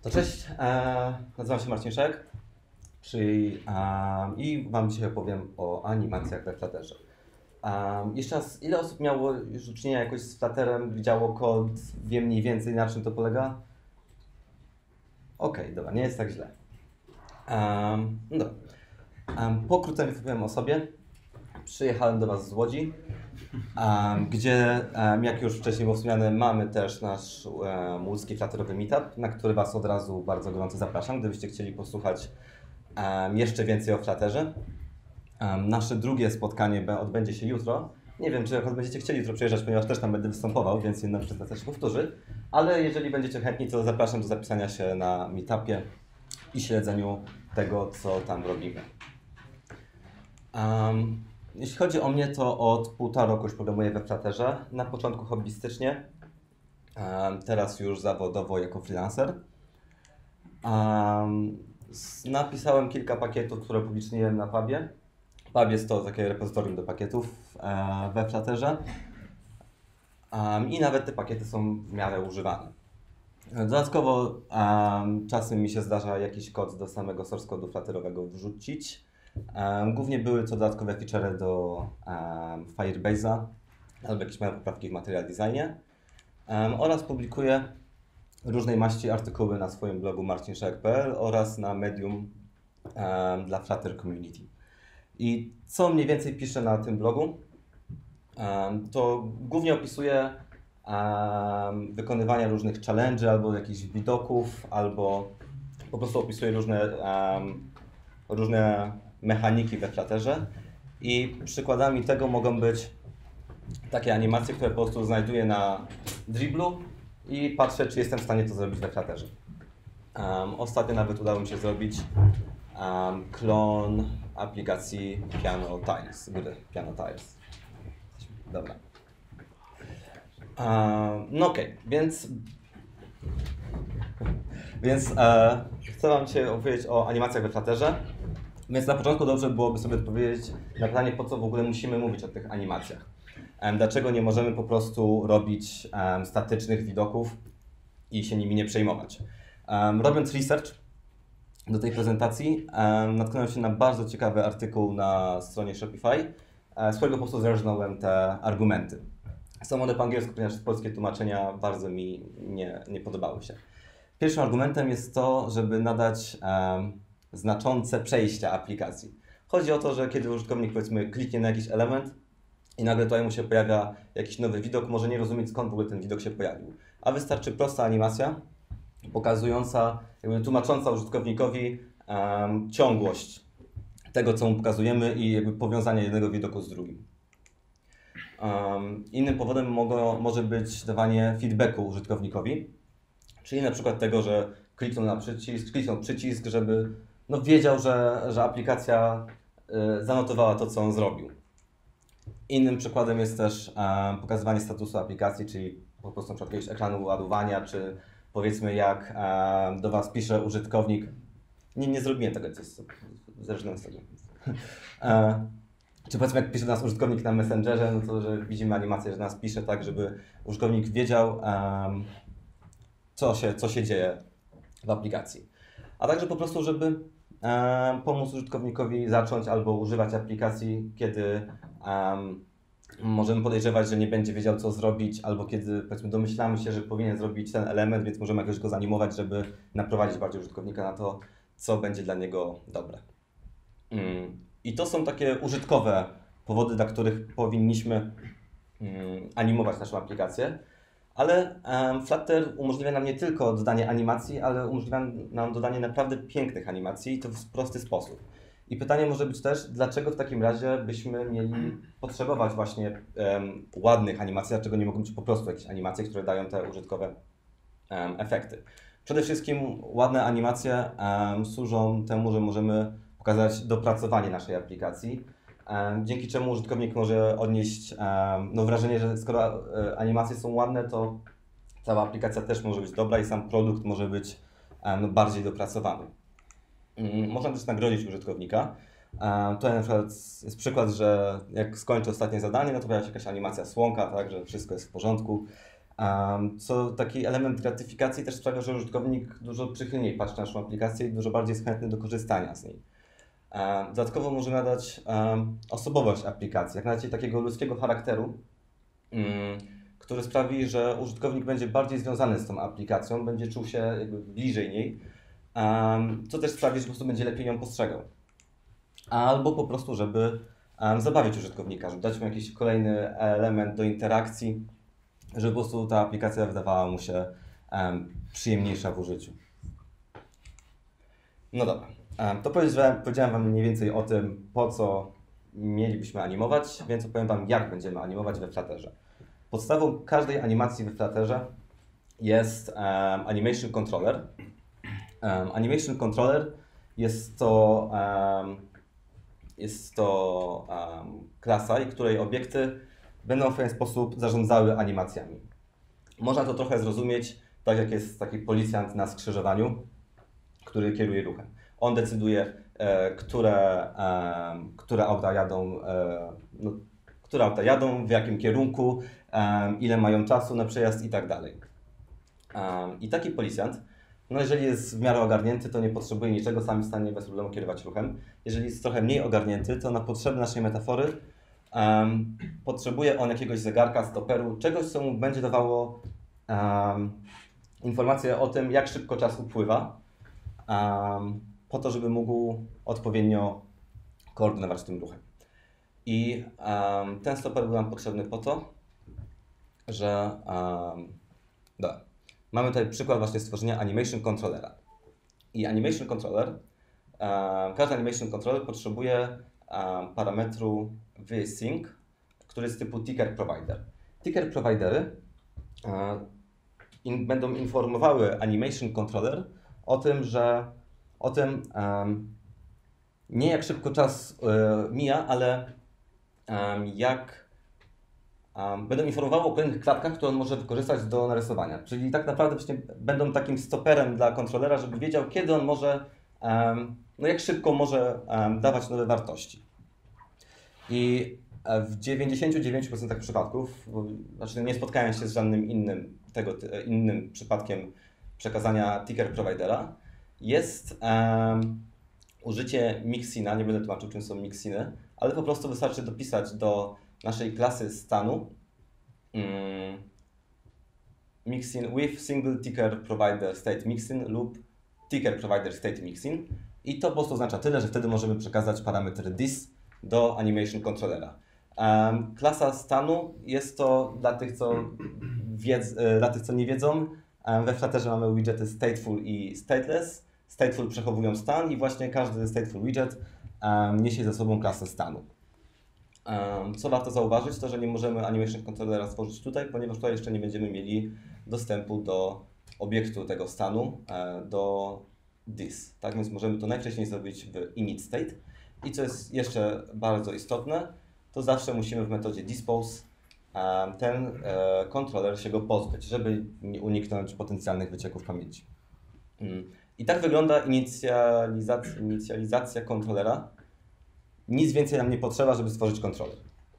To cześć, nazywam się Marcin Szek i Wam dzisiaj opowiem o animacjach we Flutterze. Jeszcze raz, ile osób miało już do czynienia jakoś z Flutterem, widziało kod, wie mniej więcej na czym to polega? Okej, dobra, nie jest tak źle. No dobra. Pokrótce powiem o sobie. Przyjechałem do Was z Łodzi, gdzie, jak już wcześniej było wspomniane, mamy też nasz łódzki Flutterowy meetup, na który Was od razu bardzo gorąco zapraszam, gdybyście chcieli posłuchać jeszcze więcej o Flutterze. Nasze drugie spotkanie odbędzie się jutro. Nie wiem, czy jak będziecie chcieli jutro przyjeżdżać, ponieważ też tam będę występował, więc jedna prezentacja się powtórzy. Ale jeżeli będziecie chętni, to zapraszam do zapisania się na meetupie i śledzeniu tego, co tam robimy. Jeśli chodzi o mnie, to od 1,5 roku już programuję we Flutterze. Na początku hobbystycznie, teraz już zawodowo jako freelancer. Napisałem kilka pakietów, które publiczniłem na Pubie. Pub jest to takie repozytorium do pakietów we Flutterze. I nawet te pakiety są w miarę używane. Dodatkowo czasem mi się zdarza jakiś kod do samego source code'u Flutterowego wrzucić. Głównie były to dodatkowe feature'y do Firebase'a albo jakieś małe poprawki w material designie. Oraz publikuję różnej maści artykuły na swoim blogu marcinszek.pl oraz na Medium dla Flutter Community. I co mniej więcej piszę na tym blogu? To głównie opisuję wykonywania różnych challenge'y albo jakichś widoków, albo po prostu opisuję różne mechaniki we Flutterze. I przykładami tego mogą być takie animacje, które po prostu znajduję na Dribblu i patrzę, czy jestem w stanie to zrobić we Flutterze. Ostatnio nawet udało mi się zrobić klon aplikacji Piano Tiles, gry Piano Tiles. Dobra. No okej, więc chcę Wam dzisiaj opowiedzieć o animacjach we Flutterze. Więc na początku dobrze byłoby sobie odpowiedzieć na pytanie, po co w ogóle musimy mówić o tych animacjach. Dlaczego nie możemy po prostu robić statycznych widoków i się nimi nie przejmować. Robiąc research do tej prezentacji, natknąłem się na bardzo ciekawy artykuł na stronie Shopify, z którego po prostu zerżnąłem te argumenty. Są one po angielsku, ponieważ polskie tłumaczenia bardzo mi nie podobały się. Pierwszym argumentem jest to, żeby nadać znaczące przejścia aplikacji. Chodzi o to, że kiedy użytkownik, powiedzmy, kliknie na jakiś element i nagle tutaj mu się pojawia jakiś nowy widok, może nie rozumieć, skąd w ogóle ten widok się pojawił. A wystarczy prosta animacja pokazująca, tłumacząca użytkownikowi ciągłość tego, co mu pokazujemy i powiązanie jednego widoku z drugim. Innym powodem może być dawanie feedbacku użytkownikowi, czyli na przykład tego, że kliknął przycisk, żeby wiedział, że aplikacja zanotowała to, co on zrobił. Innym przykładem jest też pokazywanie statusu aplikacji, czyli po prostu na przykład jakiegoś ekranu ładowania, czy powiedzmy jak do Was pisze użytkownik. Nie zrobiłem tego, co jest zależne z tego. Czy powiedzmy jak pisze do nas użytkownik na Messengerze, no to że widzimy animację, że do nas pisze tak, żeby użytkownik wiedział, co się dzieje w aplikacji. A także po prostu, żeby pomóc użytkownikowi zacząć albo używać aplikacji, kiedy możemy podejrzewać, że nie będzie wiedział, co zrobić, albo kiedy, powiedzmy, domyślamy się, że powinien zrobić ten element, więc możemy jakoś go zanimować, żeby naprowadzić bardziej użytkownika na to, co będzie dla niego dobre. I to są takie użytkowe powody, dla których powinniśmy animować naszą aplikację. Ale Flutter umożliwia nam nie tylko dodanie animacji, ale umożliwia nam dodanie naprawdę pięknych animacji i to w prosty sposób. I pytanie może być też, dlaczego w takim razie byśmy mieli potrzebować właśnie ładnych animacji, dlaczego nie mogą być po prostu jakieś animacje, które dają te użytkowe efekty. Przede wszystkim ładne animacje służą temu, że możemy pokazać dopracowanie naszej aplikacji, dzięki czemu użytkownik może odnieść wrażenie, że skoro animacje są ładne, to cała aplikacja też może być dobra i sam produkt może być bardziej dopracowany. Można też nagrodzić użytkownika. Tutaj na przykład jest przykład, że jak skończy ostatnie zadanie, no to pojawia się jakaś animacja słonka, tak, że wszystko jest w porządku. Co taki element gratyfikacji też sprawia, że użytkownik dużo przychylniej patrzy na naszą aplikację i dużo bardziej jest chętny do korzystania z niej. Dodatkowo może nadać osobowość aplikacji, jak nadać jej takiego ludzkiego charakteru, który sprawi, że użytkownik będzie bardziej związany z tą aplikacją, będzie czuł się jakby bliżej niej, co też sprawi, że po prostu będzie lepiej ją postrzegał. Albo po prostu, żeby zabawić użytkownika, żeby dać mu jakiś kolejny element do interakcji, żeby po prostu ta aplikacja wydawała mu się przyjemniejsza w użyciu. No dobra, to powiedziałem Wam mniej więcej o tym, po co mielibyśmy animować, więc opowiem Wam, jak będziemy animować we Flutterze. Podstawą każdej animacji we Flutterze jest Animation Controller. Animation Controller jest to klasa, której obiekty będą w pewien sposób zarządzały animacjami. Można to trochę zrozumieć, tak jak jest taki policjant na skrzyżowaniu, który kieruje ruchem. On decyduje, które auta jadą, w jakim kierunku, ile mają czasu na przejazd i tak dalej. I taki policjant, no jeżeli jest w miarę ogarnięty, to nie potrzebuje niczego, sam jest w stanie bez problemu kierować ruchem. Jeżeli jest trochę mniej ogarnięty, to na potrzeby naszej metafory potrzebuje on jakiegoś zegarka, stoperu, czegoś, co mu będzie dawało informację o tym, jak szybko czas upływa, po to, żeby mógł odpowiednio koordynować tym ruchem. I ten stoper był nam potrzebny po to, że mamy tutaj przykład właśnie stworzenia Animation Controllera. I Animation Controller, każdy Animation Controller potrzebuje parametru vSync, który jest typu Ticker Provider. Ticker Providery będą informowały Animation Controller o tym, nie jak szybko czas mija, ale będą informowały o kolejnych klatkach, które on może wykorzystać do narysowania. Czyli tak naprawdę właśnie będą takim stoperem dla kontrolera, żeby wiedział, kiedy on może, jak szybko może dawać nowe wartości. I w 99% przypadków, znaczy nie spotkałem się z żadnym innym przypadkiem przekazania Ticker Providera, jest użycie mixina. Nie będę tłumaczył, czym są mixiny, ale po prostu wystarczy dopisać do naszej klasy stanu mixin with single ticker provider state mixin lub ticker provider state mixin i to po prostu oznacza tyle, że wtedy możemy przekazać parametr this do Animation Controllera. Klasa stanu jest to dla tych, co nie wiedzą, we Flutterze mamy widgety stateful i stateless. Stateful przechowują stan i właśnie każdy stateful widget niesie ze sobą klasę stanu. Co warto zauważyć, to że nie możemy Animation Controllera stworzyć tutaj, ponieważ tutaj jeszcze nie będziemy mieli dostępu do obiektu tego stanu, do this. Tak więc możemy to najwcześniej zrobić w init state. I co jest jeszcze bardzo istotne, to zawsze musimy w metodzie dispose ten kontroler się go pozbyć, żeby uniknąć potencjalnych wycieków pamięci. I tak wygląda inicjalizacja kontrolera. Nic więcej nam nie potrzeba, żeby stworzyć kontroler.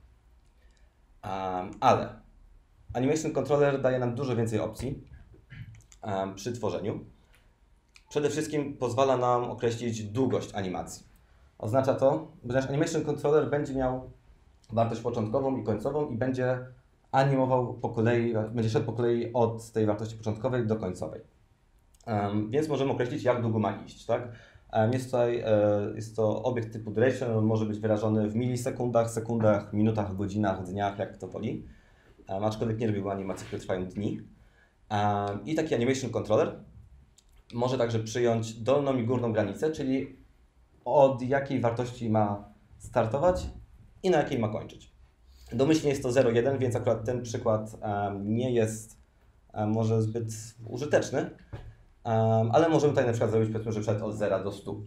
Ale Animation Controller daje nam dużo więcej opcji przy tworzeniu. Przede wszystkim pozwala nam określić długość animacji. Oznacza to, że nasz Animation Controller będzie miał wartość początkową i końcową i będzie animował po kolei, będzie szedł po kolei od tej wartości początkowej do końcowej. Więc możemy określić, jak długo ma iść. Tak? Jest to obiekt typu duration, on może być wyrażony w milisekundach, sekundach, minutach, godzinach, dniach, jak kto woli. Aczkolwiek nie robił animacji, które trwają dni. I taki Animation Controller może także przyjąć dolną i górną granicę, czyli od jakiej wartości ma startować i na jakiej ma kończyć. Domyślnie jest to 0,1, więc akurat ten przykład nie jest może zbyt użyteczny, ale możemy tutaj na przykład zrobić, powiedzmy, że przed od 0 do 100.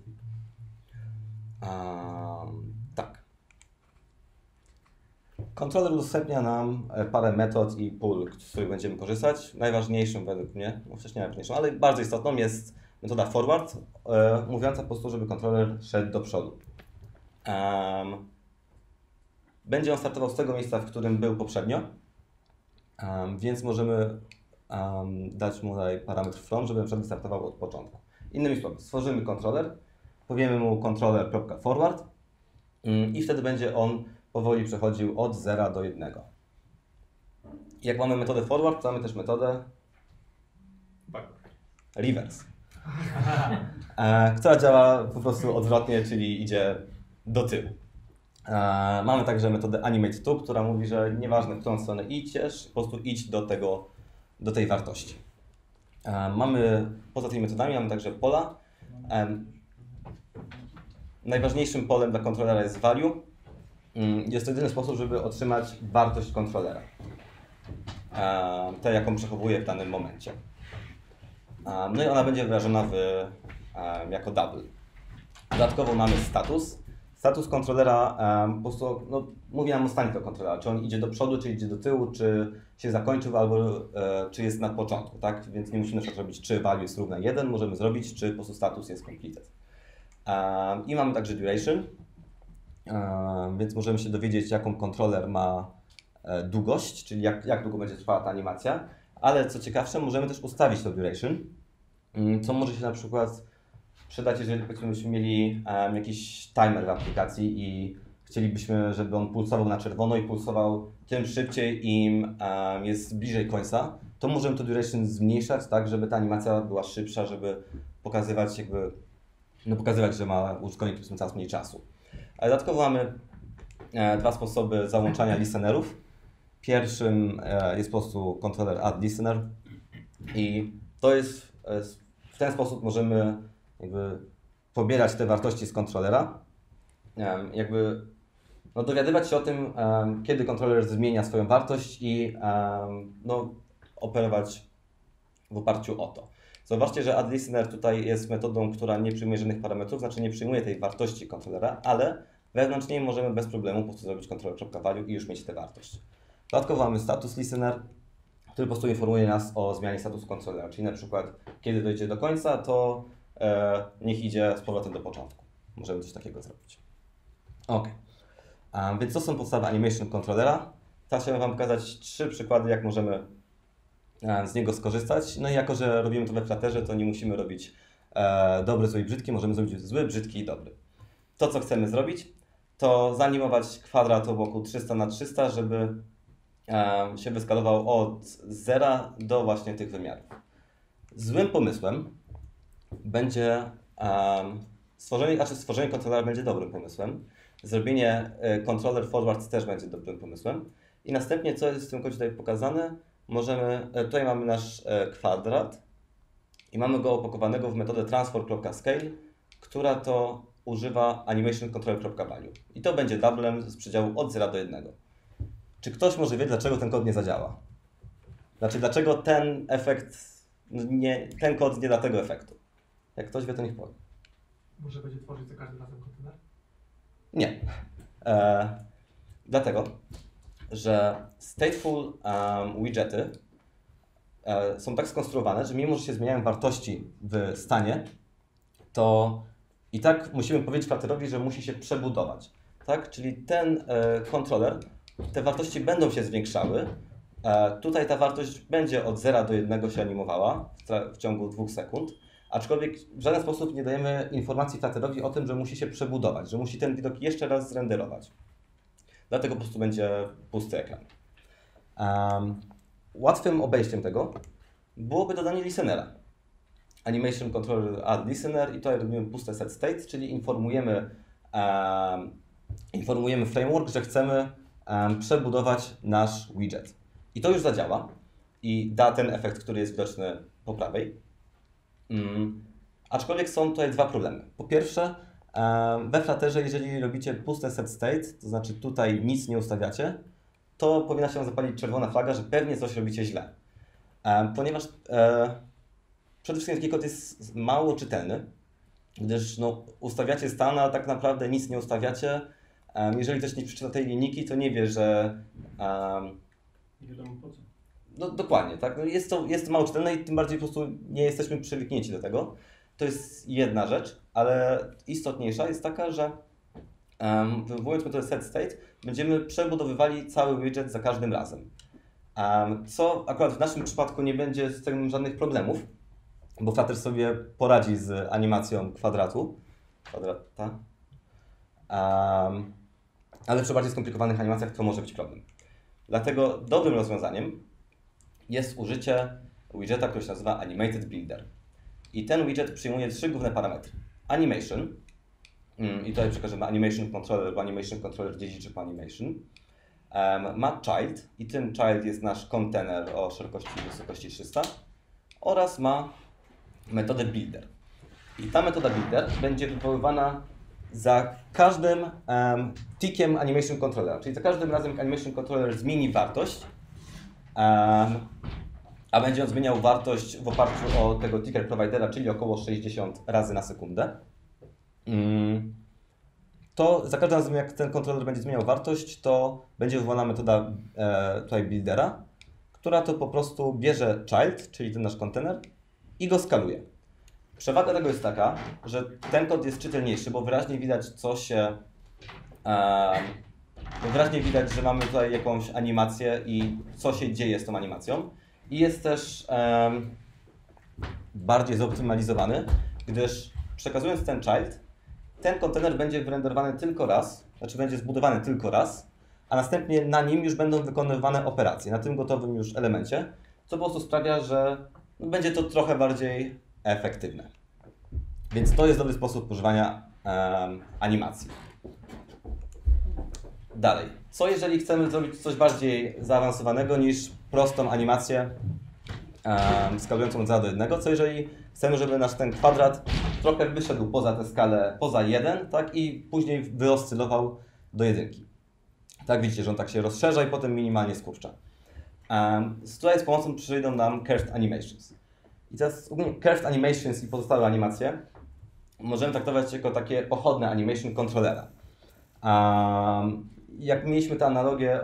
Tak. Kontroler udostępnia nam parę metod i pól, z których będziemy korzystać. Najważniejszą według mnie, no wcześniej najważniejszą, ale bardzo istotną jest metoda forward, mówiąca po prostu, żeby kontroler szedł do przodu. Będzie on startował z tego miejsca, w którym był poprzednio. Więc możemy dać mu tutaj parametr from, żeby na przykład wystartował od początku. Innymi słowy, stworzymy kontroler, powiemy mu controller.forward i wtedy będzie on powoli przechodził od 0 do 1. Jak mamy metodę forward, to mamy też metodę reverse, która działa po prostu odwrotnie, czyli idzie do tyłu. Mamy także metodę animate_to, która mówi, że nieważne, w którą stronę idziesz, po prostu idź do tej wartości. Poza tymi metodami mamy także pola. Najważniejszym polem dla kontrolera jest value. Jest to jedyny sposób, żeby otrzymać wartość kontrolera, tę, jaką przechowuje w danym momencie. No i ona będzie wyrażona jako double. Dodatkowo mamy status. Status kontrolera po prostu mówi nam o stanie tego kontrolera, czy on idzie do przodu, czy idzie do tyłu, czy się zakończył, albo czy jest na początku, tak? Więc nie musimy na przykład robić, czy value jest równa 1, możemy zrobić, czy po prostu status jest completed. I mamy także duration, więc możemy się dowiedzieć, jaką kontroler ma długość, czyli jak długo będzie trwała ta animacja, ale co ciekawsze, możemy też ustawić to duration, co może się na przykład przydać, jeżeli byśmy mieli jakiś timer w aplikacji i chcielibyśmy, żeby on pulsował na czerwono i pulsował tym szybciej, im jest bliżej końca, to możemy to duration zmniejszać, tak, żeby ta animacja była szybsza, żeby pokazywać pokazywać, że ma użytkownik coraz mniej czasu. Ale dodatkowo mamy dwa sposoby załączania listenerów. Pierwszym jest po prostu controller add listener i to jest w ten sposób możemy pobierać te wartości z kontrolera, dowiadywać się o tym, kiedy kontroler zmienia swoją wartość i operować w oparciu o to. Zobaczcie, że addListener tutaj jest metodą, która nie przyjmuje żadnych parametrów, znaczy nie przyjmuje tej wartości kontrolera, ale wewnątrz niej możemy bez problemu po prostu zrobić controller.value i już mieć tę wartość. Dodatkowo mamy status listener, który po prostu informuje nas o zmianie statusu kontrolera, czyli na przykład kiedy dojdzie do końca, to niech idzie z powrotem do początku. Możemy coś takiego zrobić. Ok, więc to są podstawy animation controllera. Teraz chciałem Wam pokazać 3 przykłady, jak możemy z niego skorzystać. No i jako, że robimy to we Flutterze, to nie musimy robić dobry, zły i brzydki, możemy zrobić zły, brzydki i dobry. To, co chcemy zrobić, to zanimować kwadrat obok 300 na 300, żeby się wyskalował od 0 do właśnie tych wymiarów. Złym pomysłem będzie stworzenie kontrolera będzie dobrym pomysłem. Zrobienie controller forward też będzie dobrym pomysłem. I następnie, co jest w tym kodzie tutaj pokazane, tutaj mamy nasz kwadrat i mamy go opakowanego w metodę transform.scale, która to używa animationController.value. I to będzie doublem z przedziału od 0 do 1. Czy ktoś może wie, dlaczego ten kod nie zadziała? Znaczy, dlaczego ten kod nie da tego efektu? Jak ktoś wie, to niech powie. Może będzie tworzyć za każdym razem kontener? Nie. Dlatego, że stateful widgety są tak skonstruowane, że mimo, że się zmieniają wartości w stanie, to i tak musimy powiedzieć Flutterowi, że musi się przebudować. Tak? Czyli ten kontroler, te wartości będą się zwiększały. Tutaj ta wartość będzie od 0 do 1 się animowała w ciągu 2 sekund. Aczkolwiek w żaden sposób nie dajemy informacji Flutterowi o tym, że musi się przebudować, że musi ten widok jeszcze raz zrenderować. Dlatego po prostu będzie pusty ekran. Łatwym obejściem tego byłoby dodanie listenera. Animation Controller Add Listener i tutaj robimy puste set state, czyli informujemy framework, że chcemy przebudować nasz widget. I to już zadziała i da ten efekt, który jest widoczny po prawej. Aczkolwiek są tutaj 2 problemy. Po pierwsze, we Flutterze, jeżeli robicie puste set state, to znaczy tutaj nic nie ustawiacie, to powinna się zapalić czerwona flaga, że pewnie coś robicie źle. Ponieważ przede wszystkim taki kod jest mało czytelny, gdyż ustawiacie stan, a tak naprawdę nic nie ustawiacie. Jeżeli ktoś nie przeczyta tej linijki, to nie wie, że... Nie wiadomo po co. No dokładnie, tak. Jest to mało czytelne i tym bardziej po prostu nie jesteśmy przywyknięci do tego. To jest jedna rzecz, ale istotniejsza jest taka, że wywołując metodę set state, będziemy przebudowywali cały widget za każdym razem. Co akurat w naszym przypadku nie będzie z tym żadnych problemów, bo Flutter sobie poradzi z animacją kwadrata. Ale przy bardziej skomplikowanych animacjach to może być problem. Dlatego dobrym rozwiązaniem jest użycie widgeta, który się nazywa Animated Builder. I ten widget przyjmuje 3 główne parametry. Animation, i tutaj przekażemy Animation Controller, bo Animation Controller dziedziczy po Animation. Ma Child i tym Child jest nasz kontener o szerokości i wysokości 300 oraz ma metodę Builder. I ta metoda Builder będzie wywoływana za każdym tickiem Animation Controllera, czyli za każdym razem, jak Animation Controller zmieni wartość, a będzie on zmieniał wartość w oparciu o tego ticker providera, czyli około 60 razy na sekundę, to za każdym razem, jak ten kontroler będzie zmieniał wartość, to będzie wywołana metoda tutaj buildera, która to po prostu bierze child, czyli ten nasz kontener, i go skaluje. Przewaga tego jest taka, że ten kod jest czytelniejszy, bo wyraźnie widać, wyraźnie widać, że mamy tutaj jakąś animację i co się dzieje z tą animacją. I jest też bardziej zoptymalizowany, gdyż przekazując ten child, ten kontener będzie wyrenderowany tylko raz, znaczy będzie zbudowany tylko raz, a następnie na nim już będą wykonywane operacje, na tym gotowym już elemencie, co po prostu sprawia, że będzie to trochę bardziej efektywne. Więc to jest dobry sposób używania animacji. Dalej, co jeżeli chcemy zrobić coś bardziej zaawansowanego niż prostą animację skalującą od 0 do 1? Co jeżeli chcemy, żeby nasz ten kwadrat trochę wyszedł poza tę skalę, poza 1, tak, i później wyoscylował do 1. Tak, widzicie, że on tak się rozszerza i potem minimalnie skurcza. Tutaj z pomocą przyjdą nam Curved Animations. I teraz Curved Animations i pozostałe animacje możemy traktować jako takie pochodne animation controllera. Jak mieliśmy tę analogię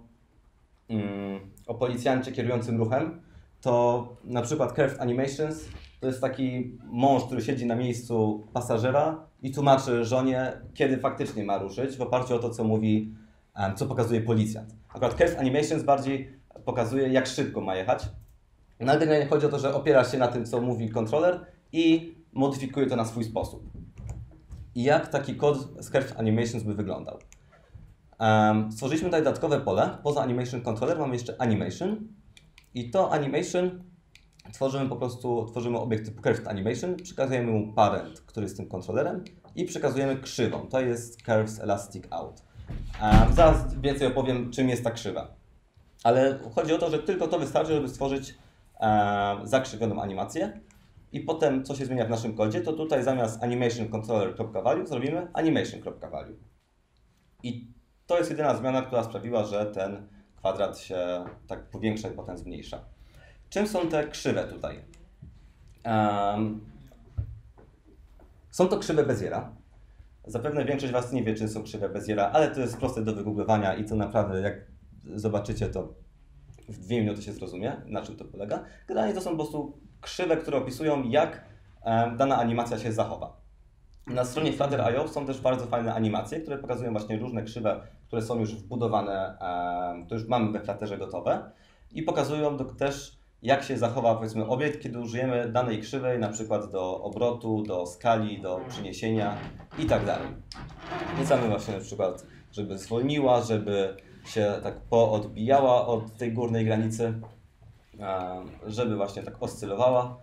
o policjancie kierującym ruchem, to na przykład Curved Animations to jest taki mąż, który siedzi na miejscu pasażera i tłumaczy żonie, kiedy faktycznie ma ruszyć, w oparciu o to, co mówi, co pokazuje policjant. Akurat Curved Animations bardziej pokazuje, jak szybko ma jechać. No ale generalnie chodzi o to, że opiera się na tym, co mówi kontroler i modyfikuje to na swój sposób. I jak taki kod z Curved Animations by wyglądał? Stworzyliśmy tutaj dodatkowe pole. Poza Animation Controller mamy jeszcze Animation. I to Animation tworzymy obiekt typu Curved Animation, przekazujemy mu parent, który jest tym kontrolerem i przekazujemy krzywą. To jest Curves Elastic Out. Zaraz więcej opowiem, czym jest ta krzywa. Ale chodzi o to, że tylko to wystarczy, żeby stworzyć zakrzywioną animację. I potem, co się zmienia w naszym kodzie, to tutaj zamiast animationController.value zrobimy animation.value. I to jest jedyna zmiana, która sprawiła, że ten kwadrat się tak powiększa i potem zmniejsza. Czym są te krzywe tutaj? Są to krzywe Beziera. Zapewne większość Was nie wie, czym są krzywe Beziera, ale to jest proste do wygooglowania i to naprawdę, jak zobaczycie, to w 2 minuty się zrozumie, na czym to polega. Generalnie to są po prostu krzywe, które opisują, jak dana animacja się zachowa. Na stronie Flutter.io są też bardzo fajne animacje, które pokazują właśnie różne krzywe, które są już wbudowane, to już mamy we Flutterze gotowe i pokazują też, jak się zachowa, powiedzmy, obiekt, kiedy użyjemy danej krzywej, na przykład do obrotu, do skali, do przeniesienia i tak dalej. Chcemy właśnie na przykład, żeby zwolniła, żeby się tak poodbijała od tej górnej granicy, żeby właśnie tak oscylowała.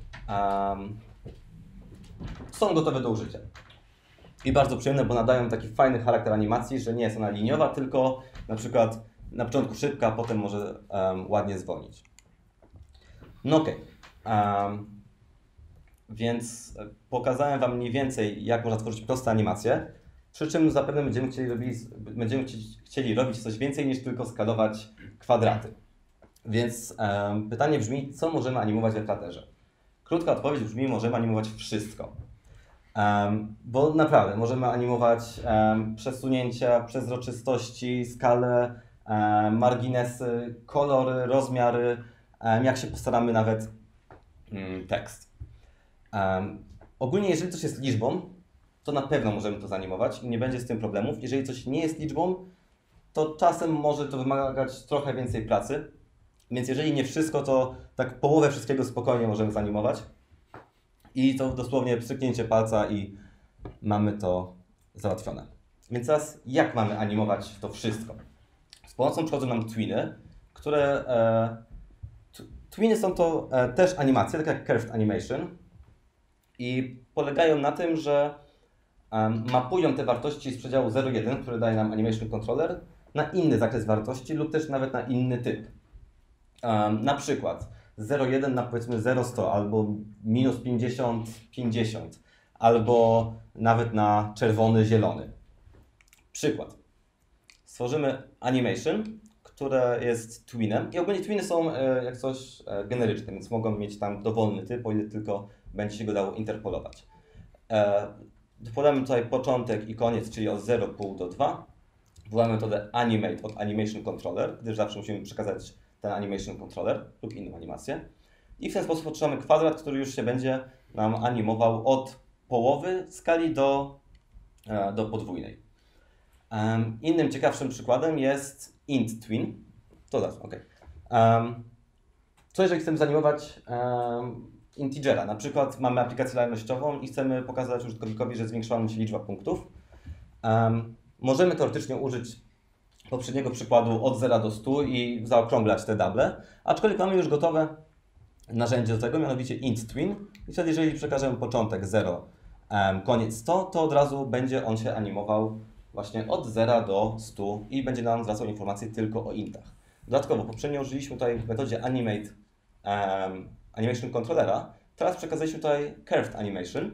Są gotowe do użycia. I bardzo przyjemne, bo nadają taki fajny charakter animacji, że nie jest ona liniowa, tylko na przykład na początku szybka, a potem może ładnie zwolnić. No okej. Więc pokazałem Wam mniej więcej, jak można tworzyć proste animacje, przy czym zapewne będziemy chcieli robić coś więcej niż tylko skalować kwadraty. Więc pytanie brzmi, co możemy animować we Flutterze? Krótka odpowiedź brzmi, możemy animować wszystko. Bo naprawdę możemy animować przesunięcia, przezroczystości, skalę, marginesy, kolory, rozmiary, jak się postaramy nawet tekst. Ogólnie jeżeli coś jest liczbą, to na pewno możemy to zanimować i nie będzie z tym problemów. Jeżeli coś nie jest liczbą, to czasem może to wymagać trochę więcej pracy, Więc jeżeli nie wszystko, to tak połowę wszystkiego spokojnie możemy zanimować. I to dosłownie pstryknięcie palca i mamy to załatwione. Więc teraz jak mamy animować to wszystko? Z pomocą przychodzą nam twiny, które... Twiny są to też animacje, tak jak Curved Animation. I polegają na tym, że mapują te wartości z przedziału 0,1, który daje nam Animation Controller, na inny zakres wartości lub też nawet na inny typ. Na przykład 0,1 na powiedzmy 0,100 albo minus 50, 50 albo nawet na czerwony, zielony. Przykład. Stworzymy animation, które jest twinem i ogólnie twiny są jak coś generyczne, więc mogą mieć tam dowolny typ, o ile tylko będzie się go dało interpolować. Podamy tutaj początek i koniec, czyli od 0,5 do 2. Wwołamy metodę animate od animation controller, gdyż zawsze musimy przekazać ten animation controller lub inną animację. I w ten sposób otrzymamy kwadrat, który już się będzie nam animował od połowy skali do podwójnej. Innym ciekawszym przykładem jest int twin. To zaraz, ok. Co jeżeli chcemy zanimować integera? Na przykład mamy aplikację lojalnościową i chcemy pokazać użytkownikowi, że zwiększyła mu się liczba punktów. Możemy teoretycznie użyć poprzedniego przykładu od 0 do 100 i zaokrąglać te double, aczkolwiek mamy już gotowe narzędzie do tego, mianowicie int twin. I wtedy jeżeli przekażemy początek 0, koniec 100, to od razu będzie on się animował właśnie od 0 do 100 i będzie nam zwracał informacje tylko o intach. Dodatkowo poprzednio użyliśmy tutaj w metodzie animate animation controllera, teraz przekazaliśmy tutaj curved animation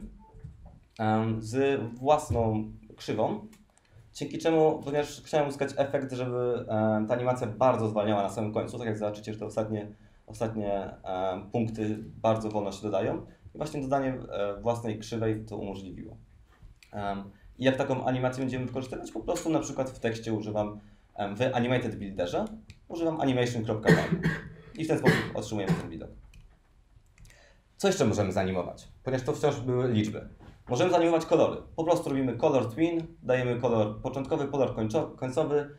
z własną krzywą, dzięki czemu, ponieważ chciałem uzyskać efekt, żeby ta animacja bardzo zwalniała na samym końcu, tak jak zobaczycie, że te ostatnie punkty bardzo wolno się dodają i właśnie dodanie własnej krzywej to umożliwiło. I jak taką animację będziemy wykorzystywać? Po prostu na przykład w tekście używam, w Animated Builderze używam animation.value i w ten sposób otrzymujemy ten widok. Co jeszcze możemy zanimować? Ponieważ to wciąż były liczby. Możemy zanimować kolory. Po prostu robimy color twin, dajemy kolor początkowy, kolor końcowy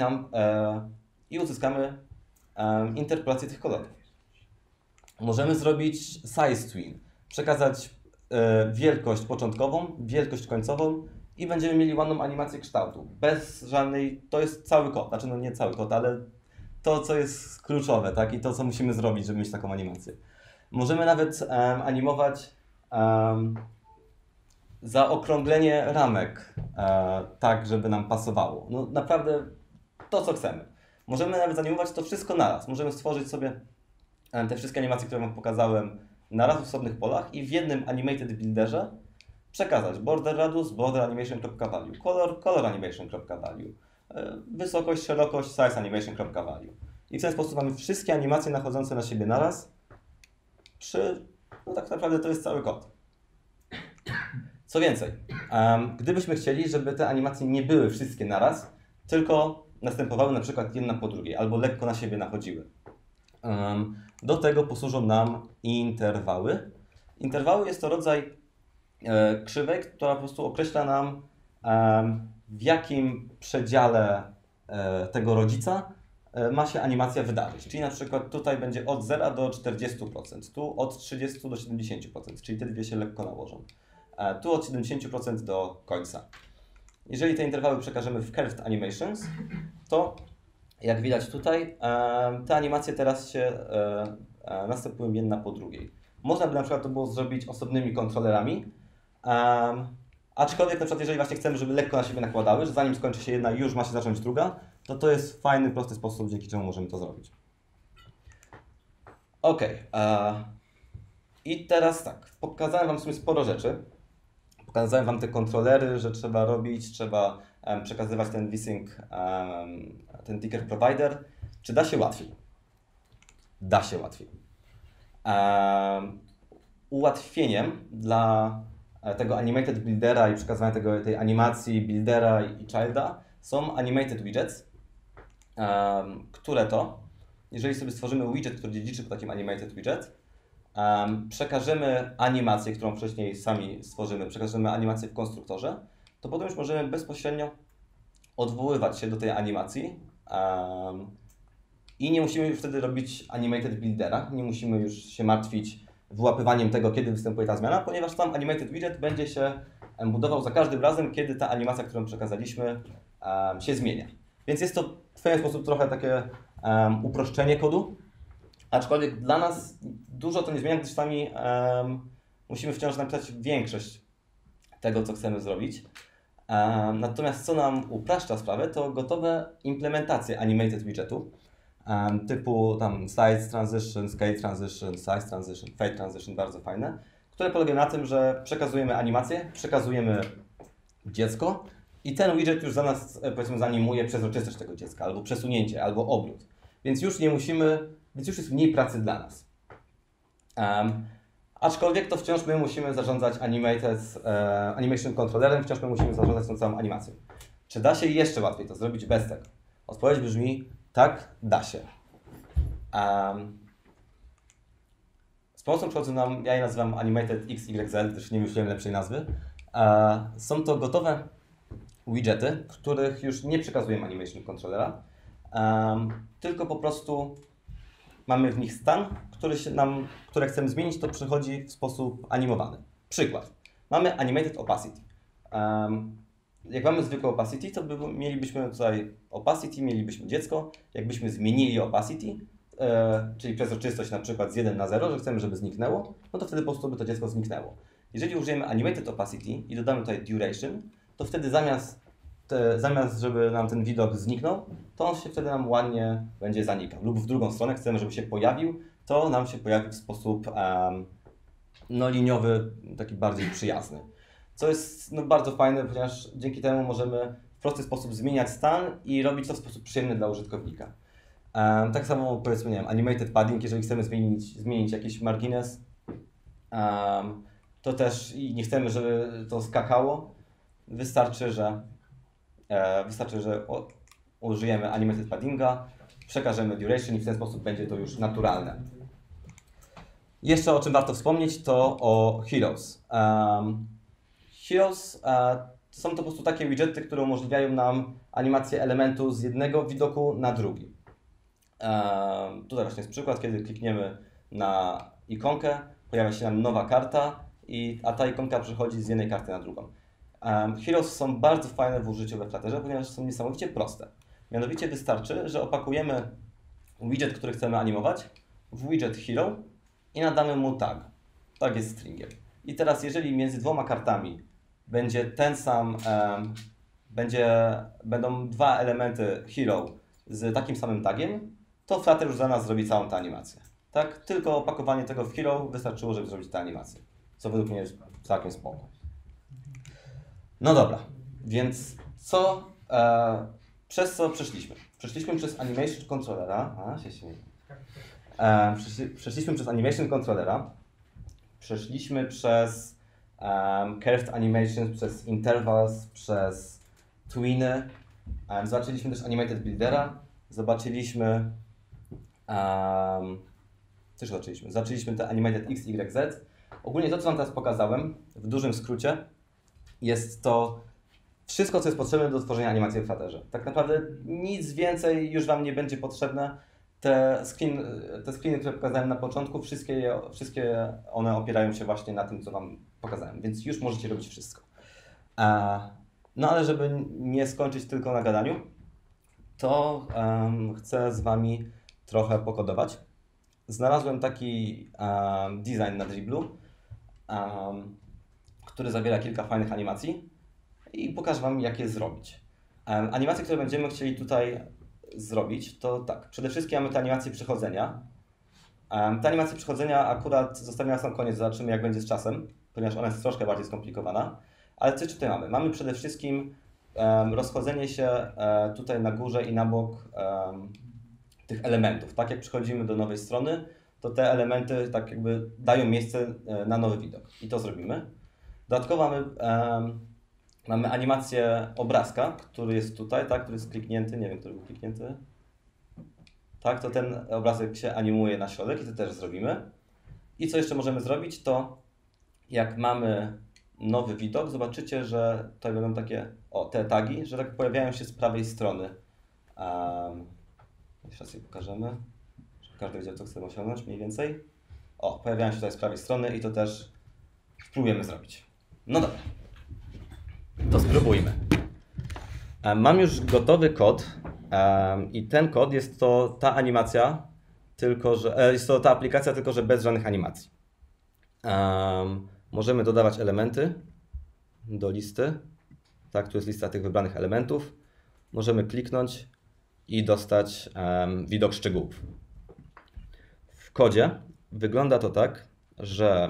i uzyskamy interpolację tych kolorów. Możemy zrobić size twin, przekazać wielkość początkową, wielkość końcową i będziemy mieli ładną animację kształtu. Bez żadnej, to jest cały kod, znaczy no nie cały kod, ale to co jest kluczowe, tak? I to co musimy zrobić, żeby mieć taką animację. Możemy nawet animować zaokrąglenie ramek, tak żeby nam pasowało. No naprawdę to co chcemy. Możemy nawet zanimować to wszystko naraz. Możemy stworzyć sobie te wszystkie animacje, które Wam pokazałem, naraz w osobnych polach i w jednym animated builderze przekazać border radius, border animation.value, color animation.value, wysokość, szerokość, size animation.value. I w ten sposób mamy wszystkie animacje nachodzące na siebie naraz no tak naprawdę to jest cały kod. Co więcej, gdybyśmy chcieli, żeby te animacje nie były wszystkie naraz, tylko następowały na przykład jedna po drugiej, albo lekko na siebie nachodziły. Do tego posłużą nam interwały. Interwały jest to rodzaj krzywek, która po prostu określa nam, w jakim przedziale tego rodzica ma się animacja wydarzyć. Czyli na przykład tutaj będzie od 0 do 40%, tu od 30 do 70%, czyli te dwie się lekko nałożą. Tu od 70% do końca. Jeżeli te interwały przekażemy w Curved Animations, to jak widać tutaj, te animacje teraz się następują jedna po drugiej. Można by na przykład to było zrobić osobnymi kontrolerami, aczkolwiek na przykład jeżeli właśnie chcemy, żeby lekko na siebie nakładały, że zanim skończy się jedna już ma się zacząć druga, to jest fajny, prosty sposób, dzięki czemu możemy to zrobić. Ok. I teraz tak, pokazałem Wam w sumie sporo rzeczy. Pokazałem Wam te kontrolery, że trzeba robić, trzeba przekazywać ten vsync, ten ticker provider. Czy da się łatwiej? Da się łatwiej. Ułatwieniem dla tego animated buildera i przekazywania tej animacji buildera i childa są animated widgets, które to, jeżeli sobie stworzymy widget, który dziedziczy po takim animated widget, przekażemy animację, którą wcześniej sami stworzymy, przekażemy animację w konstruktorze, to potem już możemy bezpośrednio odwoływać się do tej animacji I nie musimy już wtedy robić animated buildera, nie musimy już się martwić wyłapywaniem tego, kiedy występuje ta zmiana, ponieważ sam animated widget będzie się budował za każdym razem, kiedy ta animacja, którą przekazaliśmy, się zmienia. Więc jest to w pewien sposób trochę takie uproszczenie kodu, aczkolwiek dla nas dużo to nie zmienia, gdyż sami musimy wciąż napisać większość tego, co chcemy zrobić. Natomiast co nam upraszcza sprawę, to gotowe implementacje animated widgetu, typu tam size transition, scale transition, size transition, fade transition, bardzo fajne, które polegają na tym, że przekazujemy animację, przekazujemy dziecko i ten widget już za nas, powiedzmy, zanimuje przezroczystość tego dziecka, albo przesunięcie, albo obrót. Więc już nie musimy, więc już jest mniej pracy dla nas. Aczkolwiek to wciąż my musimy zarządzać animation controllerem, wciąż my musimy zarządzać tą całą animacją. Czy da się jeszcze łatwiej to zrobić bez tego? Odpowiedź brzmi tak, da się. Z pomocą przychodzą nam, ja je nazywam Animated XYZ, gdyż nie wymyśliłem lepszej nazwy. Są to gotowe widgety, w których już nie przekazujemy animation controllera, tylko po prostu mamy w nich stan, które chcemy zmienić, to przychodzi w sposób animowany. Przykład. Mamy animated opacity. Jak mamy zwykłe opacity, to mielibyśmy tutaj opacity, mielibyśmy dziecko. Jakbyśmy zmienili opacity, czyli przezroczystość na przykład z 1 na 0, że chcemy, żeby zniknęło, no to wtedy po prostu by to dziecko zniknęło. Jeżeli użyjemy animated opacity i dodamy tutaj duration, to wtedy zamiast żeby nam ten widok zniknął, to on się wtedy nam ładnie będzie zanikał. Lub w drugą stronę chcemy, żeby się pojawił, to nam się pojawi w sposób liniowy, taki bardziej przyjazny. Co jest bardzo fajne, ponieważ dzięki temu możemy w prosty sposób zmieniać stan i robić to w sposób przyjemny dla użytkownika. Tak samo powiedzmy, nie wiem, animated padding, jeżeli chcemy zmienić jakiś margines, to też i nie chcemy, żeby to skakało, wystarczy, że użyjemy animated paddinga, przekażemy duration i w ten sposób będzie to już naturalne. Jeszcze o czym warto wspomnieć, to o heroes. Heroes są to po prostu takie widgety, które umożliwiają nam animację elementu z jednego widoku na drugi. Tutaj właśnie jest przykład, kiedy klikniemy na ikonkę, pojawia się nam nowa karta, a ta ikonka przechodzi z jednej karty na drugą. Heroes są bardzo fajne w użyciu we Flutterze, ponieważ są niesamowicie proste. Mianowicie wystarczy, że opakujemy widget, który chcemy animować, w widget hero i nadamy mu tag. Tag jest stringiem. I teraz jeżeli między dwoma kartami będzie ten sam, będą dwa elementy hero z takim samym tagiem, to Flutter już za nas zrobi całą tę animację. Tak? Tylko opakowanie tego w hero wystarczyło, żeby zrobić tę animację. Co według mnie jest całkiem spoko. No dobra, więc przez co przeszliśmy? Przeszliśmy przez Animation Controllera, przeszliśmy przez Animation Controllera, przeszliśmy przez Curved Animations, przez Intervals, przez Twiny, zobaczyliśmy też Animated Buildera, zobaczyliśmy zaczęliśmy te Animated XYZ. Ogólnie to, co Wam teraz pokazałem, w dużym skrócie, jest to wszystko, co jest potrzebne do tworzenia animacji w Flutterze. Tak naprawdę nic więcej już Wam nie będzie potrzebne. Te screeny, które pokazałem na początku, wszystkie one opierają się właśnie na tym, co Wam pokazałem, więc już możecie robić wszystko. No ale żeby nie skończyć tylko na gadaniu, to chcę z Wami trochę pokodować. Znalazłem taki design na Dribblu, który zawiera kilka fajnych animacji i pokażę Wam, jak je zrobić. Animacje, które będziemy chcieli tutaj zrobić, to tak, przede wszystkim mamy te animacje przechodzenia. Te animacje przechodzenia akurat zostawiam na sam koniec, zobaczymy, jak będzie z czasem, ponieważ ona jest troszkę bardziej skomplikowana. Ale co tutaj mamy? Mamy przede wszystkim rozchodzenie się tutaj na górze i na bok tych elementów. Tak jak przechodzimy do nowej strony, to te elementy tak jakby dają miejsce na nowy widok. I to zrobimy. Dodatkowo mamy animację obrazka, który jest tutaj, tak, który jest kliknięty, nie wiem, który był kliknięty. Tak, to ten obrazek się animuje na środek i to też zrobimy. I co jeszcze możemy zrobić, to jak mamy nowy widok, zobaczycie, że tutaj będą takie, te tagi, że tak pojawiają się z prawej strony. Jeszcze raz je pokażemy, żeby każdy wiedział, co chcemy osiągnąć mniej więcej. O, pojawiają się tutaj z prawej strony i to też spróbujemy zrobić. No dobra, to spróbujmy. Mam już gotowy kod i ten kod jest to ta animacja, tylko że jest to ta aplikacja, tylko że bez żadnych animacji. Możemy dodawać elementy do listy. Tak, tu jest lista tych wybranych elementów. Możemy kliknąć i dostać widok szczegółów. W kodzie wygląda to tak, że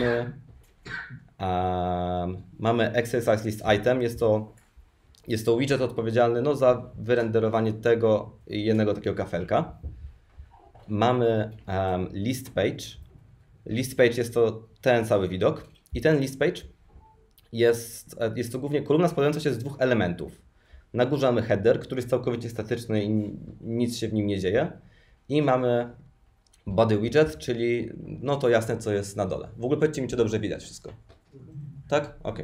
mamy exercise list item. Jest to widget odpowiedzialny no, za wyrenderowanie tego jednego takiego kafelka. Mamy list page. List page jest to ten cały widok i ten list page jest to głównie kolumna składająca się z dwóch elementów. Na górze mamy header, który jest całkowicie statyczny i nic się w nim nie dzieje. I mamy body widget, czyli no to jasne, co jest na dole. W ogóle powiedzcie mi, czy dobrze widać wszystko. Tak? Ok.